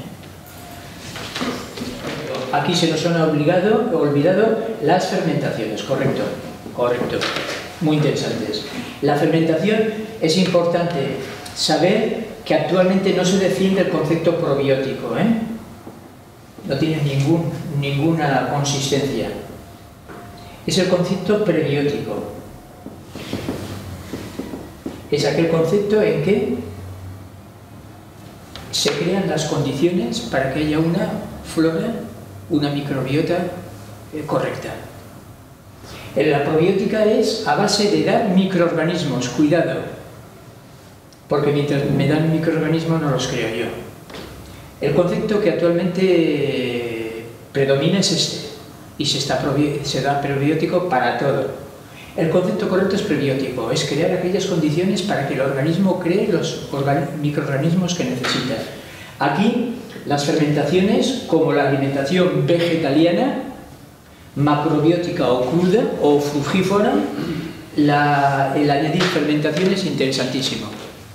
Aquí se nos han obligado, olvidado las fermentaciones, correcto, correcto, muy interesantes. La fermentación es importante saber que actualmente no se defiende el concepto probiótico, ¿eh? No tiene ningún, ninguna consistencia. Es el concepto prebiótico. Es aquel concepto en que se crean las condiciones para que haya una flora, una microbiota eh, correcta. La probiótica es a base de dar microorganismos, cuidado, porque mientras me dan microorganismos no los creo yo. El concepto que actualmente predomina es este, y se, está se da probiótico para todo. El concepto correcto es prebiótico, es crear aquellas condiciones para que el organismo cree los microorganismos que necesita. Aquí, las fermentaciones, como la alimentación vegetariana, macrobiótica o cruda o frugífora, la, el añadir fermentación es interesantísimo.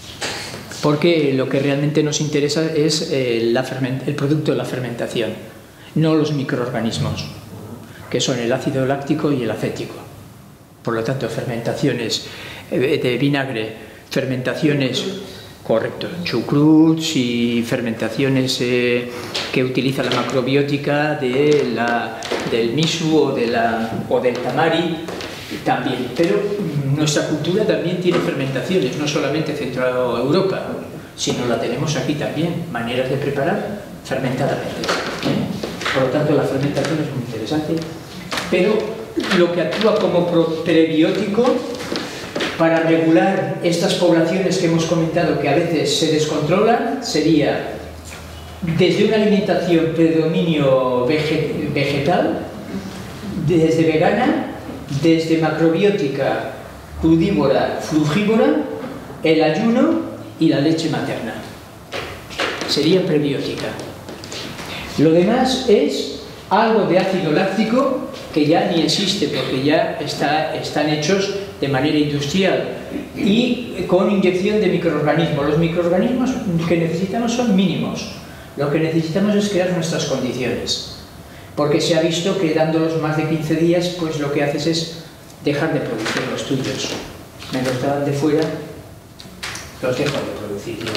Porque lo que realmente nos interesa es eh, la el producto de la fermentación, no los microorganismos, que son el ácido láctico y el acético. Por lo tanto, fermentaciones de vinagre, fermentaciones, correcto, chucruts y fermentaciones eh, que utiliza la macrobiótica de la, del miso o, de la, o del tamari, también. Pero nuestra cultura también tiene fermentaciones, no solamente Centro Europa, sino la tenemos aquí también, maneras de preparar fermentadamente. ¿eh? Por lo tanto, la fermentación es muy interesante, pero lo que actúa como prebiótico para regular estas poblaciones que hemos comentado que a veces se descontrolan sería desde una alimentación predominio vegetal, desde vegana, desde macrobiótica, crudívora, frugívora, el ayuno y la leche materna. Sería prebiótica. Lo demás es algo de ácido láctico que ya ni existe porque ya está, están hechos de manera industrial y con inyección de microorganismos. Los microorganismos que necesitamos son mínimos. Lo que necesitamos es crear nuestras condiciones. Porque se ha visto que dándolos más de quince días, pues lo que haces es dejar de producir los tuyos. Me los dan de fuera, los dejo de producir yo.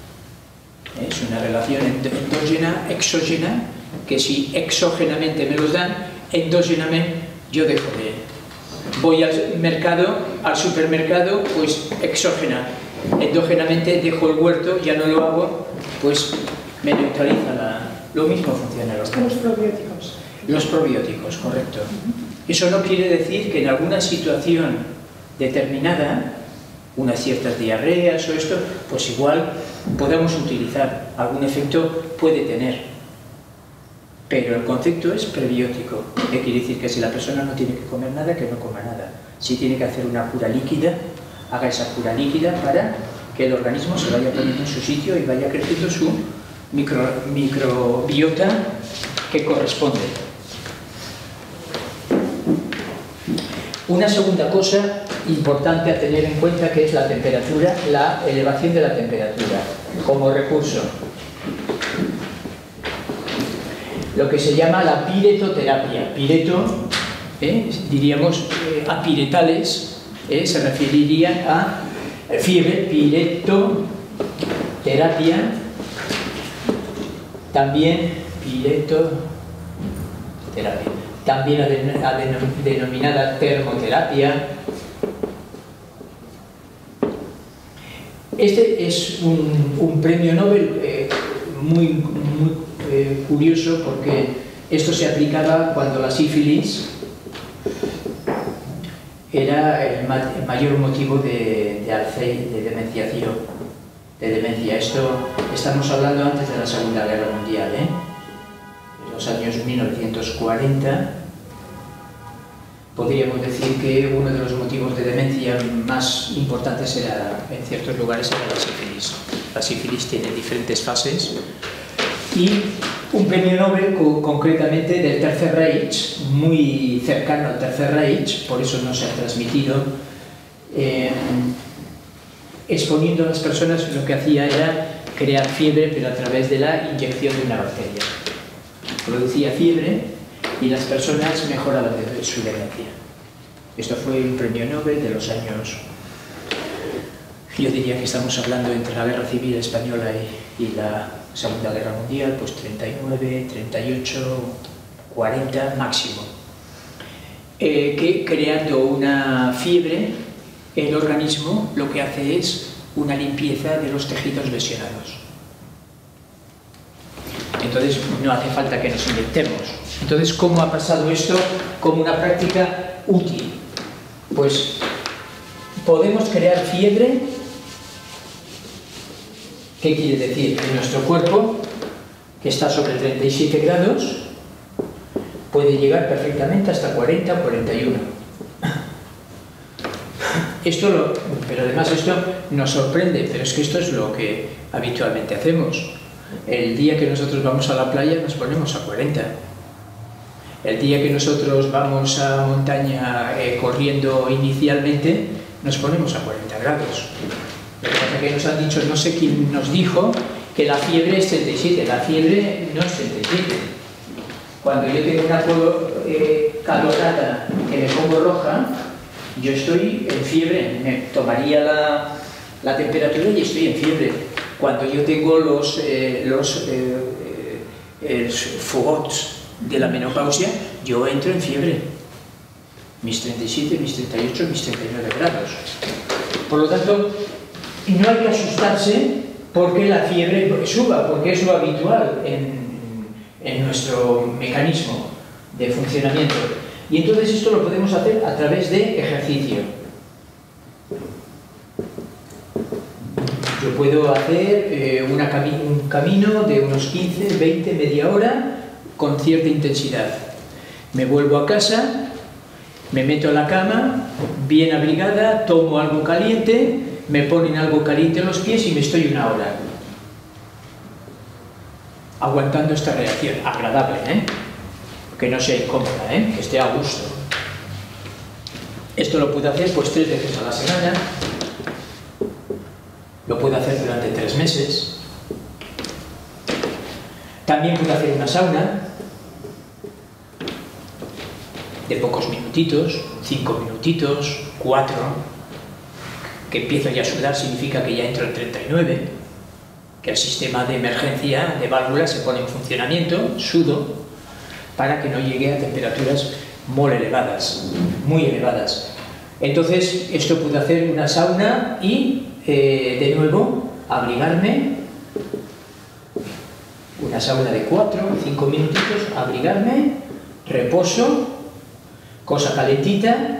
Es una relación endógena, exógena, que si exógenamente me los dan, endógenamente yo dejo de... Voy al mercado, al supermercado, pues exógena. Endógenamente dejo el huerto, ya no lo hago, pues me neutraliza la... Lo mismo funciona. Los, los probióticos. Los probióticos, correcto. Eso no quiere decir que en alguna situación determinada, unas ciertas diarreas o esto, pues igual podamos utilizar, algún efecto puede tener. Pero el concepto es prebiótico, que quiere decir que si la persona no tiene que comer nada, que no coma nada. Si tiene que hacer una cura líquida, haga esa cura líquida para que el organismo se vaya poniendo en su sitio y vaya creciendo su micro, microbiota que corresponde. Una segunda cosa importante a tener en cuenta que es la temperatura, la elevación de la temperatura como recurso. Lo que se llama la piretoterapia. Pireto, eh, diríamos eh, a piretales, eh, se referiría a fiebre, piretoterapia, también piretoterapia, también a denominada termoterapia. Este es un, un premio Nobel eh, muy, muy eh, curioso porque esto se aplicaba cuando la sífilis era el, ma el mayor motivo de, de Alzheimer, de demenciación, de demencia. Esto estamos hablando antes de la Segunda Guerra Mundial, ¿eh? En los años mil novecientos cuarenta, podríamos decir que uno de los motivos de demencia más importantes era, en ciertos lugares, era la sífilis. La sífilis tiene diferentes fases y un premio Nobel, co concretamente del Tercer Reich, muy cercano al Tercer Reich, por eso no se ha transmitido, eh, exponiendo a las personas, lo que hacía era crear fiebre, pero a través de la inyección de una bacteria. Producía fiebre y las personas mejoraban de su demencia. Esto fue un premio Nobel de los años, yo diría que estamos hablando entre la Guerra Civil Española y, y la Segunda Guerra Mundial, pues treinta y nueve, treinta y ocho, cuarenta máximo. Eh, que creando una fiebre, el organismo lo que hace es una limpieza de los tejidos lesionados. Entonces no hace falta que nos inyectemos. Entonces, ¿cómo ha pasado esto como una práctica útil? Pues podemos crear fiebre. ¿Qué quiere decir? Que nuestro cuerpo, que está sobre treinta y siete grados, puede llegar perfectamente hasta cuarenta, cuarenta y uno. Esto lo, pero además esto nos sorprende, pero es que esto es lo que habitualmente hacemos. El día que nosotros vamos a la playa nos ponemos a cuarenta. El día que nosotros vamos a montaña eh, corriendo inicialmente, nos ponemos a cuarenta grados. Lo que pasa es que nos han dicho, no sé quién nos dijo, que la fiebre es treinta y siete. La fiebre no es treinta y siete. Cuando yo tengo una eh, calorada que me pongo roja, yo estoy en fiebre. Me tomaría la, la temperatura y estoy en fiebre. Cuando yo tengo los, eh, los eh, eh, fogots de la menopausia, yo entro en fiebre. Mis treinta y siete, mis treinta y ocho, mis treinta y nueve grados. Por lo tanto, no hay que asustarse porque la fiebre suba, porque es lo habitual en, en nuestro mecanismo de funcionamiento. Y entonces esto lo podemos hacer a través de ejercicio. Yo puedo hacer eh, una cami un camino de unos quince, veinte, media hora con cierta intensidad. Me vuelvo a casa, me meto a la cama, bien abrigada, tomo algo caliente, me ponen algo caliente en los pies y me estoy una hora aguantando esta reacción. Agradable, ¿eh? Que no sea incómoda, ¿eh? Que esté a gusto. Esto lo puedo hacer pues tres veces a la semana. Lo puedo hacer durante tres meses. También puedo hacer una sauna de pocos minutitos, cinco minutitos, cuatro. Que empiezo ya a sudar significa que ya entro en treinta y nueve, que el sistema de emergencia de válvulas se pone en funcionamiento, sudo, para que no llegue a temperaturas muy elevadas, muy elevadas. Entonces, esto puedo hacer una sauna y, eh, de nuevo, abrigarme, una sauna de cuatro, cinco minutitos, abrigarme, reposo, cosa calentita.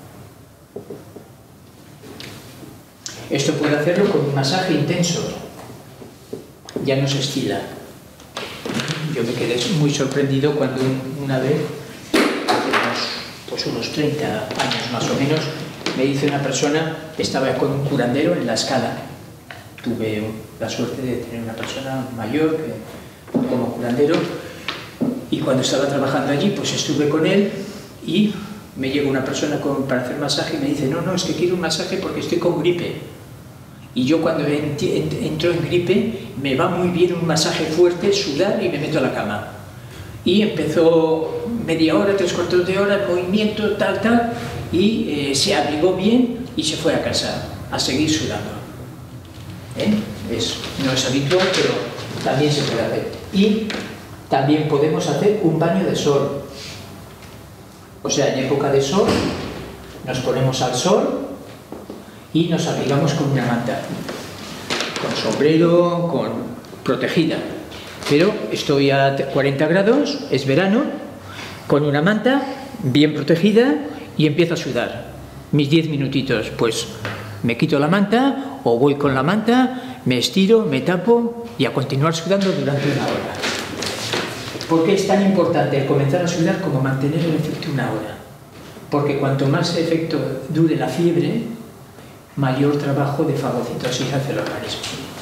Esto puedo hacerlo con un masaje intenso, ya no se estila. Yo me quedé muy sorprendido cuando una vez, hace unos, pues unos treinta años más o menos, me dice una persona, estaba con un curandero en la Escala. Tuve la suerte de tener una persona mayor que, como curandero, y cuando estaba trabajando allí, pues estuve con él y me llega una persona con, para hacer masaje y me dice, no, no, es que quiero un masaje porque estoy con gripe. Y yo cuando entro en gripe me va muy bien un masaje fuerte, sudar y me meto a la cama. Y empezó media hora, tres cuartos de hora, movimiento, tal, tal, y eh, se abrigó bien y se fue a casa a seguir sudando. ¿Eh? Es, no es habitual, pero también se puede hacer. Y también podemos hacer un baño de sol. O sea, en época de sol nos ponemos al sol y nos abrigamos con una manta, con sombrero, con protegida. Pero estoy a cuarenta grados, es verano, con una manta bien protegida y empiezo a sudar. Mis diez minutitos, pues me quito la manta o voy con la manta, me estiro, me tapo y a continuar sudando durante una hora. ¿Por qué es tan importante el comenzar a sudar como mantener el efecto una hora? porque cuanto más efecto dure la fiebre, mayor trabajo de fagocitosis hace el organismo.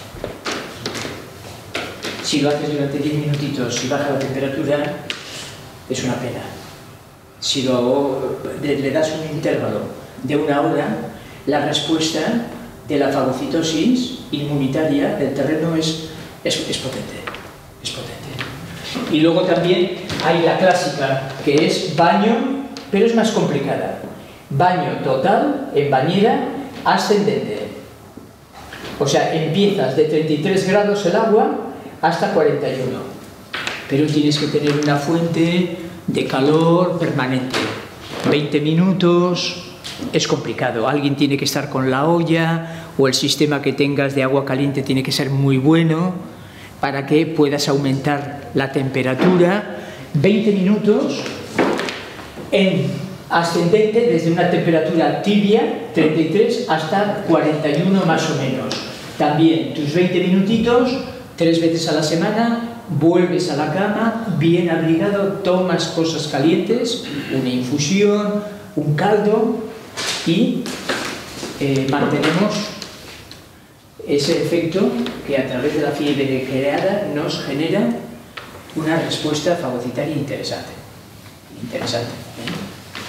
Si lo haces durante diez minutitos y baja la temperatura, es una pena. Si lo, le das un intervalo de una hora, la respuesta de la fagocitosis inmunitaria del terreno es, es, es potente, es potente. Y luego también hay la clásica, que es baño, pero es más complicada. Baño total, en bañera, ascendente. O sea, empiezas de treinta y tres grados el agua hasta cuarenta y uno. Pero tienes que tener una fuente de calor permanente. veinte minutos es complicado. Alguien tiene que estar con la olla, o el sistema que tengas de agua caliente tiene que ser muy bueno para que puedas aumentar la temperatura. veinte minutos en ascendente, desde una temperatura tibia, treinta y tres, hasta cuarenta y uno más o menos. También tus veinte minutitos, tres veces a la semana, vuelves a la cama, bien abrigado, tomas cosas calientes, una infusión, un caldo, y eh, mantenemos ese efecto que a través de la fiebre creada nos genera una respuesta fagocitaria interesante. Interesante. ¿eh?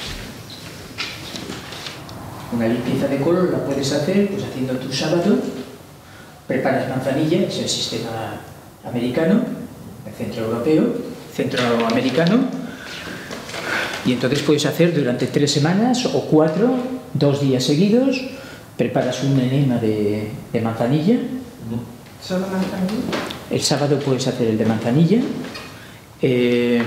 Una limpieza de colon la puedes hacer pues haciendo tu sábado, preparas manzanilla, es el sistema americano, el centro europeo, centroamericano, y entonces puedes hacer durante tres semanas o cuatro, dos días seguidos, preparas un enema de, de manzanilla. ¿Solo manzanilla? El sábado puedes hacer el de manzanilla. Eh,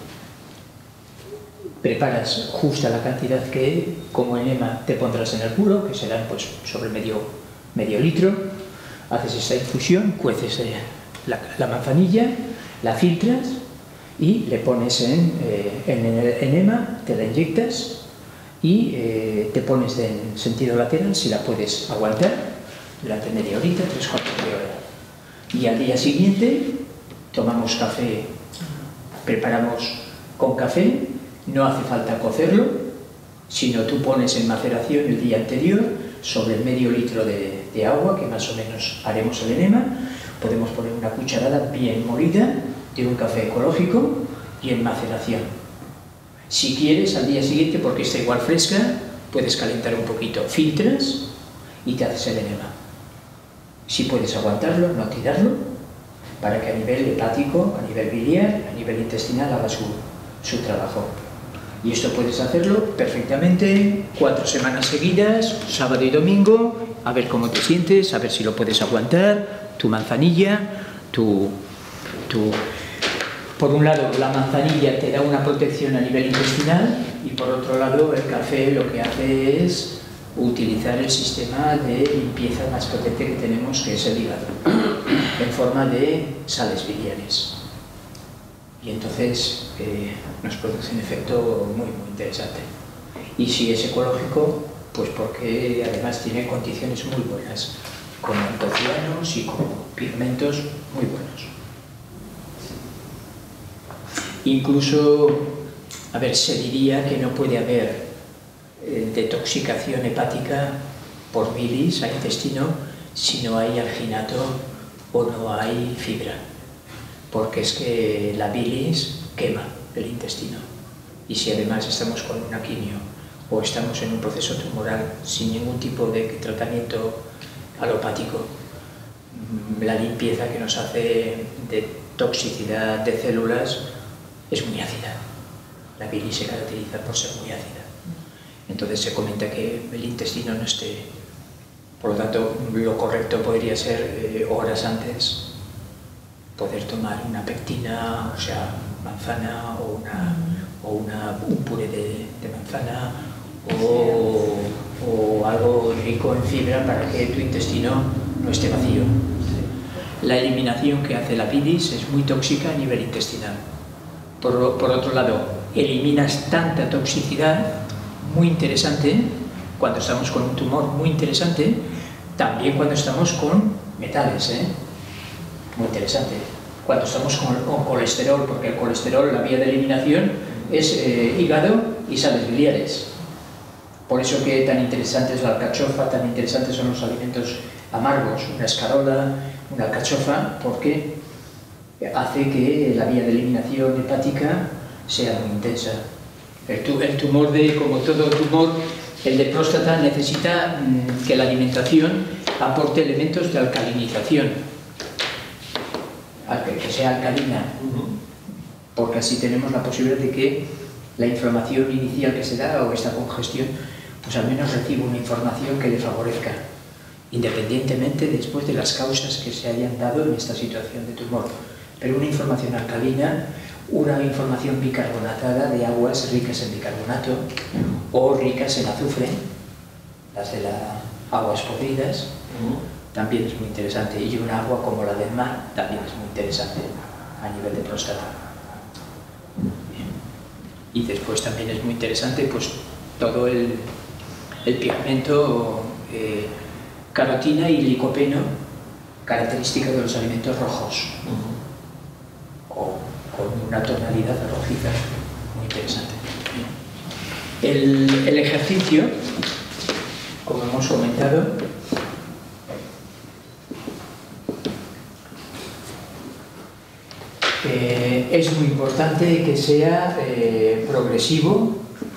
preparas justa la cantidad que como enema te pondrás en el culo, que serán pues sobre medio, medio litro. Haces esta infusión, cueces eh, la, la manzanilla, la filtras y le pones en, eh, en el enema, te la inyectas y eh, te pones en sentido lateral si la puedes aguantar durante media horita, tres cuartos de hora. Y al día siguiente tomamos café, preparamos con café, no hace falta cocerlo, sino tú pones en maceración el día anterior sobre medio litro de, de agua, que más o menos haremos el enema. Podemos poner una cucharada bien molida de un café ecológico y en maceración. Si quieres, al día siguiente, porque está igual fresca, puedes calentar un poquito, filtras y te haces el enema. Si puedes aguantarlo, no tirarlo, para que a nivel hepático, a nivel biliar, a nivel intestinal haga su, su trabajo. Y esto puedes hacerlo perfectamente cuatro semanas seguidas, sábado y domingo, a ver cómo te sientes, a ver si lo puedes aguantar, tu manzanilla, tu... tu... Por un lado, la manzanilla te da una protección a nivel intestinal y por otro lado, el café lo que hace es utilizar el sistema de limpieza más potente que tenemos, que es el hígado, en forma de sales biliares. Y entonces eh, nos produce un efecto muy, muy interesante. Y si es ecológico, pues porque además tiene condiciones muy buenas, con antocianos y con pigmentos muy buenos. Incluso, a ver, se diría que no puede haber eh, detoxicación hepática por bilis al intestino si no hay alginato o no hay fibra, porque es que la bilis quema el intestino. Y si además estamos con una quimio o estamos en un proceso tumoral sin ningún tipo de tratamiento alopático, la limpieza que nos hace de toxicidad de células es muy ácida. La bilis se caracteriza por ser muy ácida. Entonces se comenta que el intestino no esté. Por lo tanto, lo correcto podría ser eh, horas antes poder tomar una pectina, o sea, manzana o, una, o una, un puré de, de manzana o, o algo rico en fibra para que tu intestino no esté vacío. La eliminación que hace la bilis es muy tóxica a nivel intestinal. Por, por otro lado, eliminas tanta toxicidad muy interesante cuando estamos con un tumor muy interesante, también cuando estamos con metales, ¿eh? Muy interesante. Cuando estamos con, con colesterol, porque el colesterol, la vía de eliminación es eh, hígado y sales biliares. Por eso que tan interesante es la alcachofa, tan interesantes son los alimentos amargos, una escarola, una alcachofa, porque hace que la vía de eliminación hepática sea muy intensa. El, tu, el tumor de, como todo tumor, el de próstata necesita mmm, que la alimentación aporte elementos de alcalinización, que sea alcalina, porque así tenemos la posibilidad de que la inflamación inicial que se da o esta congestión, pues al menos reciba una información que le favorezca, independientemente después de las causas que se hayan dado en esta situación de tumor. Pero una información alcalina, una información bicarbonatada de aguas ricas en bicarbonato o ricas en azufre, las de las aguas podridas, también es muy interesante. Y una agua como la del mar también es muy interesante a nivel de próstata. Y después también es muy interesante pues todo el, el pigmento eh, carotina y licopeno, característica de los alimentos rojos, o con una tonalidad rojiza, muy interesante. El, el ejercicio, como hemos comentado, eh, es muy importante que sea eh, progresivo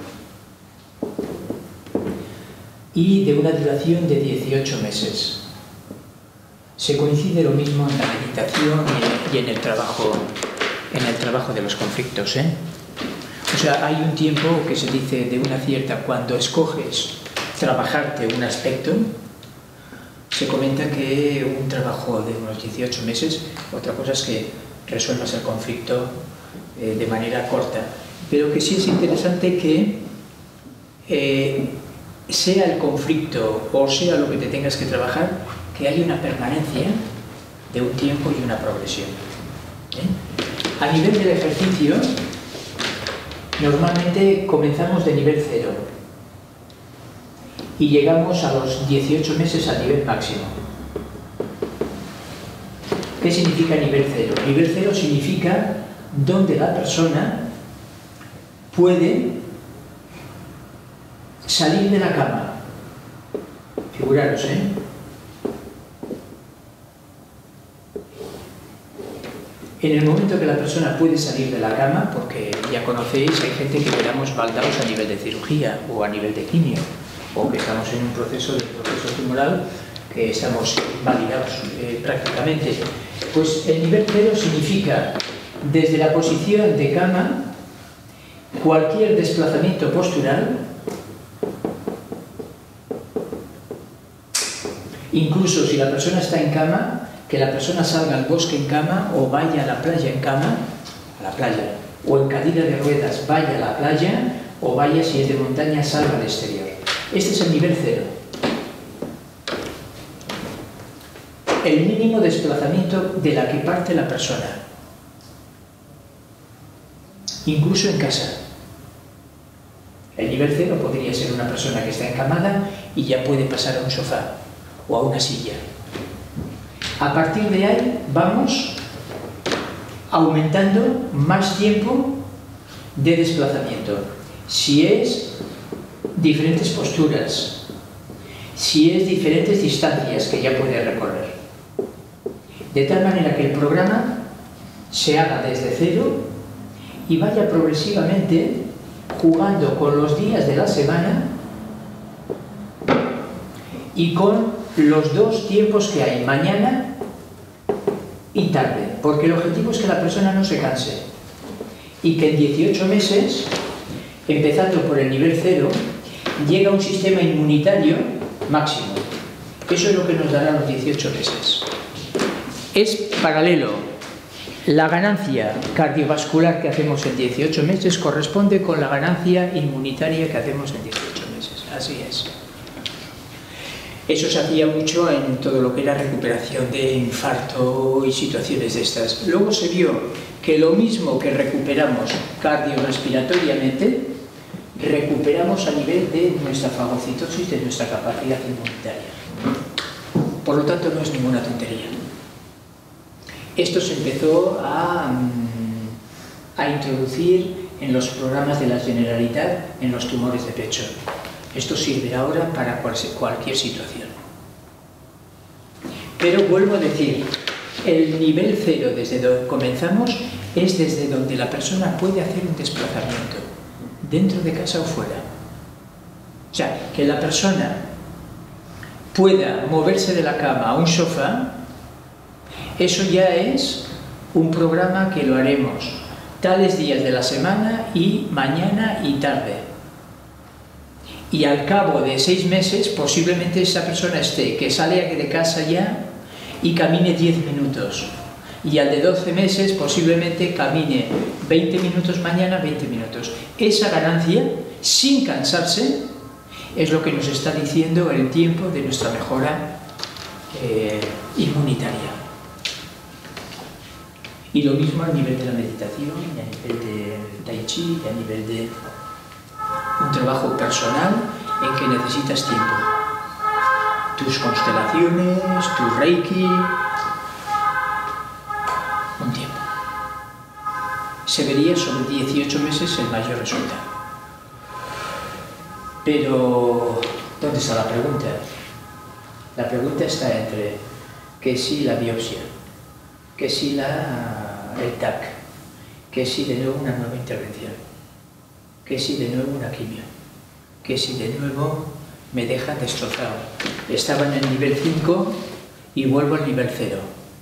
y de una duración de dieciocho meses. Se coincide lo mismo en la meditación y en el trabajo, en el trabajo de los conflictos, ¿eh? O sea, hay un tiempo que se dice de una cierta, cuando escoges trabajarte un aspecto, se comenta que un trabajo de unos dieciocho meses, otra cosa es que resuelvas el conflicto eh, de manera corta, pero que sí es interesante que eh, sea el conflicto o sea lo que te tengas que trabajar, que haya una permanencia de un tiempo y una progresión. ¿Eh? A nivel del ejercicio, normalmente comenzamos de nivel cero y llegamos a los dieciocho meses a nivel máximo. ¿Qué significa nivel cero? Nivel cero significa donde la persona puede salir de la cama. Figuraros, ¿eh? En el momento que la persona puede salir de la cama, porque ya conocéis, hay gente que quedamos baldados a nivel de cirugía o a nivel de quimio, o que estamos en un proceso de proceso tumoral que estamos validados eh, prácticamente. Pues el nivel cero significa, desde la posición de cama, cualquier desplazamiento postural, incluso si la persona está en cama, que la persona salga al bosque en cama o vaya a la playa en cama, a la playa, o en cadira de ruedas vaya a la playa, o vaya, si es de montaña, salga al exterior. Este es el nivel cero. El mínimo desplazamiento de la que parte la persona, incluso en casa. El nivel cero podría ser una persona que está encamada y ya puede pasar a un sofá o a una silla. A partir de ahí vamos aumentando más tiempo de desplazamiento. Si es diferentes posturas, si es diferentes distancias que ya puede recorrer. De tal manera que el programa se haga desde cero y vaya progresivamente jugando con los días de la semana y con los dos tiempos que hay, mañana y tarde, porque el objetivo es que la persona no se canse y que en dieciocho meses, empezando por el nivel cero, llega a un sistema inmunitario máximo. Eso es lo que nos dará los dieciocho meses. Es paralelo. La ganancia cardiovascular que hacemos en dieciocho meses corresponde con la ganancia inmunitaria que hacemos en dieciocho meses. Así es. Eso se hacía mucho en todo lo que era recuperación de infarto y situaciones de estas. Luego se vio que lo mismo que recuperamos cardiorrespiratoriamente, recuperamos a nivel de nuestra fagocitosis, de nuestra capacidad inmunitaria. Por lo tanto, no es ninguna tontería. Esto se empezó a, a introducir en los programas de la Generalitat en los tumores de pecho. Esto sirve ahora para cualquier situación. Pero vuelvo a decir, el nivel cero desde donde comenzamos es desde donde la persona puede hacer un desplazamiento, dentro de casa o fuera. O sea, que la persona pueda moverse de la cama a un sofá, eso ya es un programa que lo haremos tales días de la semana y mañana y tarde. Y al cabo de seis meses posiblemente esa persona esté, que sale de casa ya y camine diez minutos. Y al de doce meses posiblemente camine veinte minutos mañana, veinte minutos. Esa ganancia, sin cansarse, es lo que nos está diciendo el tiempo de nuestra mejora eh, inmunitaria. Y lo mismo a nivel de la meditación, y a nivel del tai chi, y a nivel de un trabajo personal en que necesitas tiempo. Tus constelaciones, tu reiki, un tiempo. Se vería sobre dieciocho meses el mayor resultado. Pero, ¿dónde está la pregunta? La pregunta está entre que si la biopsia, que si la, el T A C, que si de nuevo una nueva intervención, que si de nuevo una quimio, que si de nuevo me dejan destrozado. Estaba en el nivel cinco y vuelvo al nivel cero.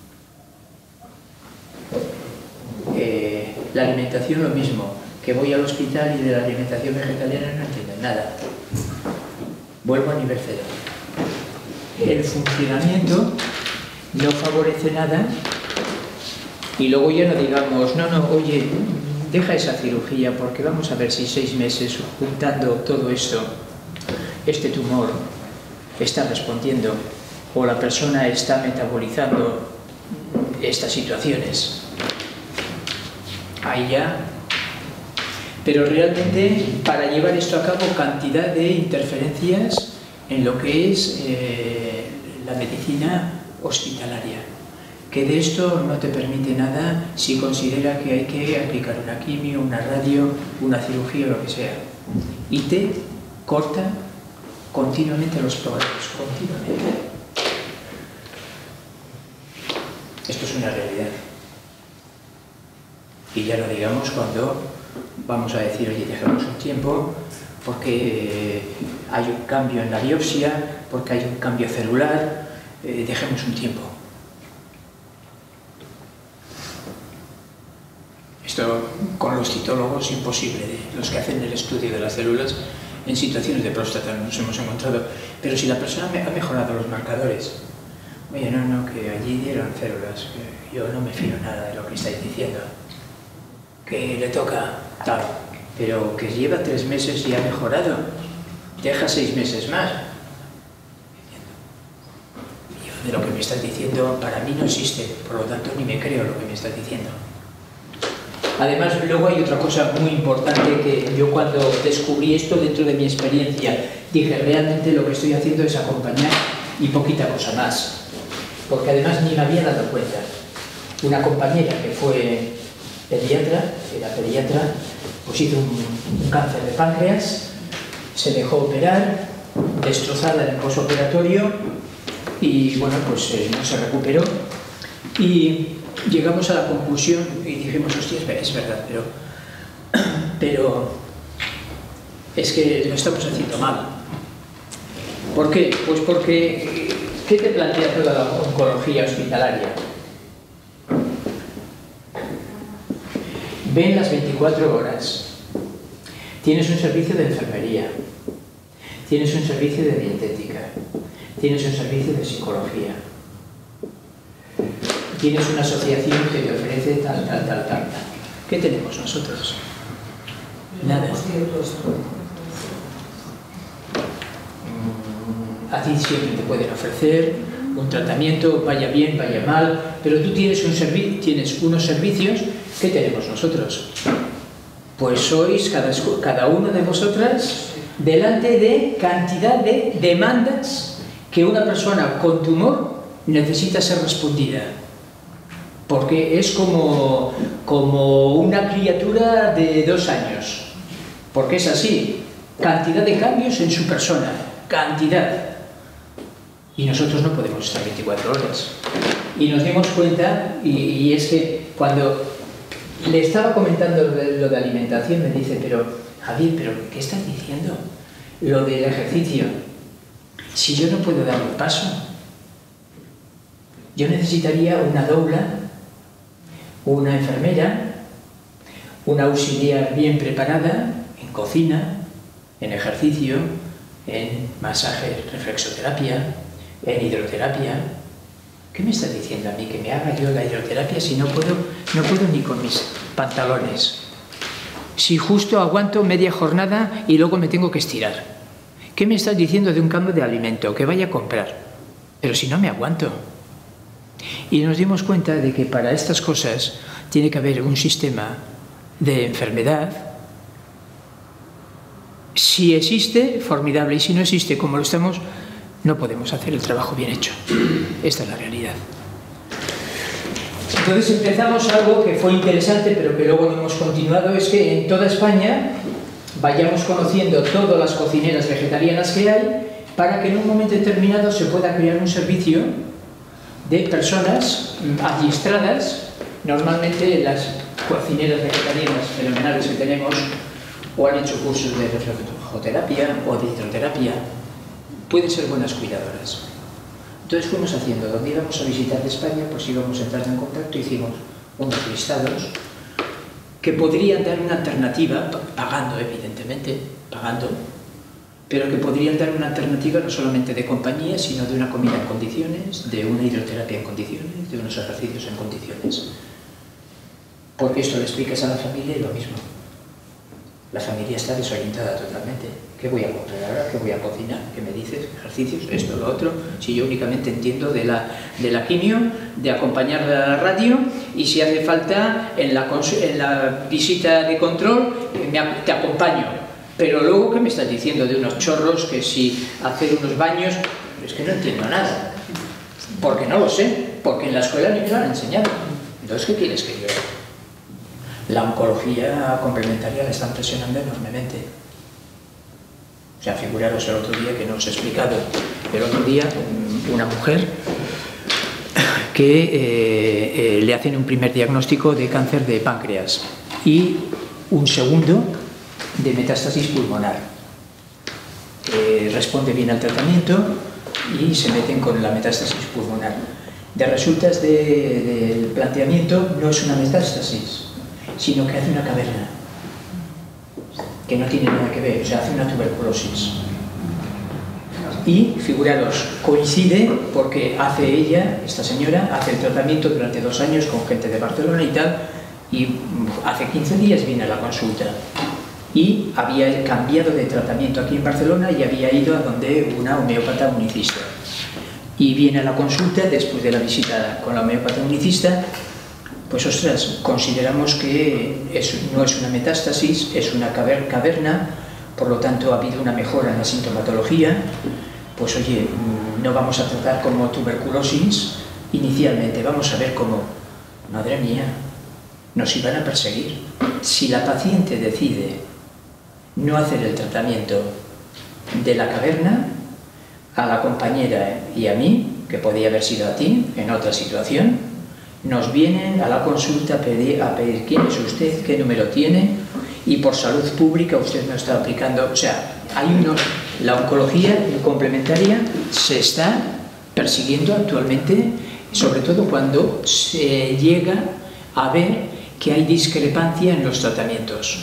Eh, la alimentación lo mismo, que voy al hospital y de la alimentación vegetariana no entiendo nada. Vuelvo al nivel cero. El funcionamiento no favorece nada y luego ya no digamos, no, no, oye, deja esa cirugía porque vamos a ver si seis meses juntando todo esto, este tumor está respondiendo o la persona está metabolizando estas situaciones. Ahí ya. Pero realmente para llevar esto a cabo cantidad de interferencias en lo que es eh, la medicina hospitalaria, que de esto no te permite nada si considera que hay que aplicar una quimio, una radio, una cirugía o lo que sea. Y te corta continuamente los programas, continuamente. Esto es una realidad. Y ya lo digamos cuando vamos a decir, oye, dejemos un tiempo porque hay un cambio en la biopsia, porque hay un cambio celular, eh, dejemos un tiempo. Esto con los citólogos imposible, los que hacen el estudio de las células en situaciones de próstata nos hemos encontrado, pero si la persona ha mejorado los marcadores, oye, no, no, que allí dieron células, que yo no me fío nada de lo que estáis diciendo, que le toca tal, pero que lleva tres meses y ha mejorado, deja seis meses más. Yo de lo que me estás diciendo para mí no existe, por lo tanto ni me creo lo que me estás diciendo. Además, luego hay otra cosa muy importante que yo cuando descubrí esto dentro de mi experiencia, dije, realmente lo que estoy haciendo es acompañar y poquita cosa más. Porque además ni me había dado cuenta. Una compañera que fue pediatra, era pediatra, pues hizo un, un cáncer de páncreas, se dejó operar, destrozada en el posoperatorio y bueno, pues eh, no se recuperó. Y llegamos a la conclusión y dijimos, hostia, es verdad, pero, pero es que lo estamos haciendo mal. ¿Por qué? Pues porque, ¿qué te plantea toda la oncología hospitalaria? Ven las veinticuatro horas, tienes un servicio de enfermería, tienes un servicio de dietética, tienes un servicio de psicología, tienes una asociación que te ofrece tal, tal, tal, tal. ¿Qué tenemos nosotros? Nada. A ti siempre te pueden ofrecer un tratamiento, vaya bien, vaya mal, pero tú tienes, un servi tienes unos servicios. ¿Qué tenemos nosotros? Pues sois cada, cada uno de vosotras delante de cantidad de demandas que una persona con tumor necesita ser respondida. Porque es como, como una criatura de dos años. Porque es así. cantidad de cambios en su persona, cantidad. Y nosotros no podemos estar veinticuatro horas. Y nos dimos cuenta, y, y es que cuando le estaba comentando lo de, lo de alimentación, me dice, pero Javier, ¿pero qué estás diciendo? Lo del ejercicio. Si yo no puedo dar un paso, yo necesitaría una doula, una enfermera, una auxiliar bien preparada en cocina, en ejercicio, en masaje, reflexoterapia, en hidroterapia. ¿Qué me estás diciendo a mí? ¿Que me haga yo la hidroterapia si no puedo, no puedo ni con mis pantalones? Si justo aguanto media jornada y luego me tengo que estirar. ¿Qué me estás diciendo de un cambio de alimento? Que vaya a comprar. Pero si no me aguanto. Y nos dimos cuenta de que para estas cosas tiene que haber un sistema de enfermedad. Si existe, formidable. Y si no existe, como lo estamos, no podemos hacer el trabajo bien hecho. Esta es la realidad. Entonces empezamos algo que fue interesante, pero que luego no hemos continuado, es que en toda España vayamos conociendo todas las cocineras vegetarianas que hay, para que en un momento determinado se pueda crear un servicio de personas adiestradas. Normalmente las cocineras vegetarianas fenomenales que tenemos o han hecho cursos de reflexoterapia o de hidroterapia, pueden ser buenas cuidadoras. Entonces fuimos haciendo, donde íbamos a visitar España, pues íbamos entrando en contacto y hicimos unos listados que podrían dar una alternativa, pagando evidentemente, pagando, pero que podrían dar una alternativa no solamente de compañía, sino de una comida en condiciones, de una hidroterapia en condiciones, de unos ejercicios en condiciones. Porque esto le explicas a la familia y lo mismo. La familia está desorientada totalmente. ¿Qué voy a comprar ahora? ¿Qué voy a cocinar? ¿Qué me dices? ¿Ejercicios? ¿Esto? ¿Lo otro? Si yo únicamente entiendo de la, de la quimio, de acompañarla a la radio, y si hace falta en la, en la visita de control, me, te acompaño. Pero luego, ¿qué me estás diciendo de unos chorros? Que si hacer unos baños... Es que no entiendo nada. Porque no lo sé. Porque en la escuela ni me lo han enseñado. Entonces, ¿qué quieres que yo haga? La oncología complementaria la están presionando enormemente. O sea, figuraros el otro día que no os he explicado. El otro día, una mujer que eh, eh, le hacen un primer diagnóstico de cáncer de páncreas y un segundo de metástasis pulmonar. Eh, responde bien al tratamiento y se meten con la metástasis pulmonar. De resultas de, del planteamiento, no es una metástasis, sino que hace una caverna, que no tiene nada que ver, o sea, hace una tuberculosis. Y, figuraros, coincide porque hace ella, esta señora, hace el tratamiento durante dos años con gente de Barcelona y tal, y hace quince días viene a la consulta. Y había cambiado de tratamiento aquí en Barcelona y había ido a donde una homeópata unicista. Y viene a la consulta después de la visita con la homeópata unicista. Pues ostras, consideramos que es, no es una metástasis, es una caverna, por lo tanto ha habido una mejora en la sintomatología. Pues oye, no vamos a tratar como tuberculosis inicialmente, vamos a ver cómo, madre mía, nos iban a perseguir. Si la paciente decide no hacer el tratamiento de la caverna, a la compañera y a mí, que podía haber sido a ti en otra situación, nos vienen a la consulta a pedir, a pedir quién es usted, qué número tiene, y por salud pública usted no está aplicando. O sea, hay unos, la oncología complementaria se está persiguiendo actualmente, sobre todo cuando se llega a ver que hay discrepancia en los tratamientos.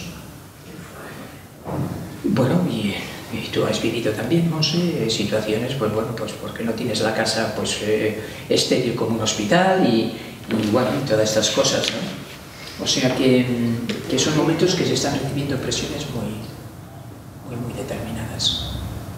Bueno, y, y tú has vivido también, no sé, situaciones, pues bueno, pues porque no tienes la casa pues eh, estéril como un hospital y y bueno, y todas estas cosas, ¿no? O sea que, que son momentos que se están recibiendo presiones muy, muy, muy determinadas.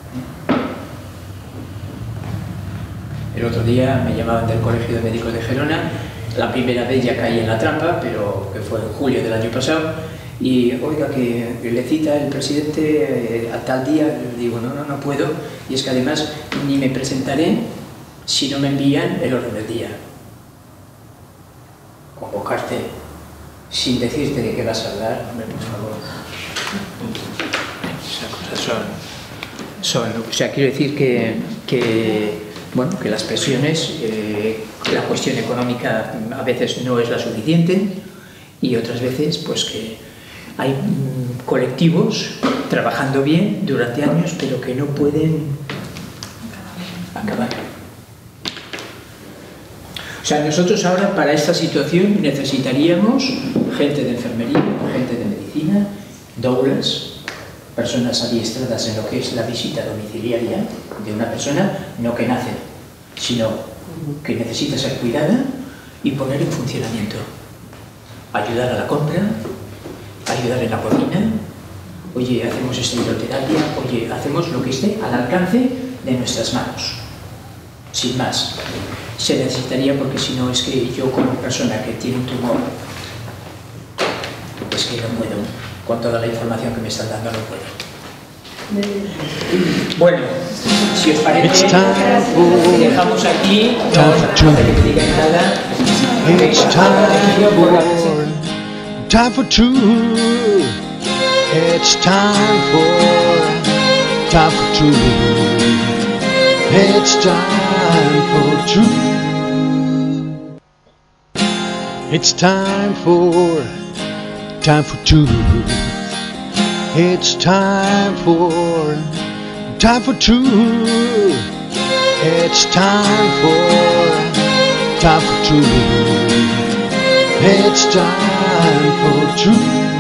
El otro día me llamaban del Colegio de Médicos de Gerona, la primera vez ya caí en la trampa, pero que fue en julio del año pasado, y oiga, que le cita el presidente a tal día, le digo, no, no, no puedo, y es que además ni me presentaré si no me envían el orden del día. Convocarte sin decirte de qué vas a hablar, hombre, por favor. esas cosas son, son o sea, quiero decir que, que, bueno, que las presiones, eh, la cuestión económica a veces no es la suficiente y otras veces pues que hay mm, colectivos trabajando bien durante años pero que no pueden acabar. O sea, nosotros ahora para esta situación necesitaríamos gente de enfermería, gente de medicina, doulas, personas adiestradas en lo que es la visita domiciliaria de una persona, no que nace, sino que necesita ser cuidada y poner en funcionamiento. Ayudar a la compra, ayudar en la cocina, oye, hacemos esta hidroterapia, oye, hacemos lo que esté al alcance de nuestras manos, sin más. Se necesitaría porque si no es que yo como persona que tiene un tumor, es que no puedo, con toda la información que me están dando no puedo. Bueno, si os parece, dejamos aquí, no hace que me digan nada. It's time for, time for two. It's time for, time for two. It's time for two. It's time for, time for two. It's time for, time for two. It's time for, time for two. It's time for two.